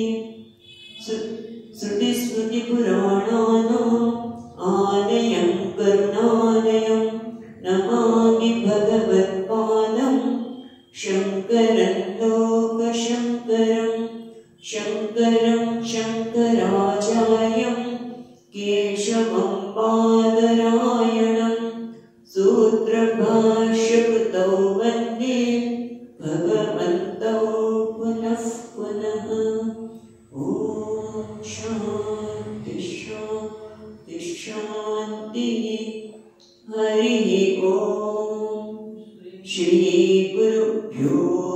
શ્રુતિસ્મૃતિપુરાણાનાં આલયં કરુણાલયં નમામિ ભગવત્પાદં શંકરં લોકશંકરં. શંકરં શંકરાચાર્યં કેશવં બાદરાયણં સૂત્રભાષ્યકૃતૌ વંદે ભગવन्तौ પુનઃ પુનઃ. ઓમ શાંતિ શાંતિ શાંતિ. હરિ ઓમ. શ્રી ગુરુભ્યો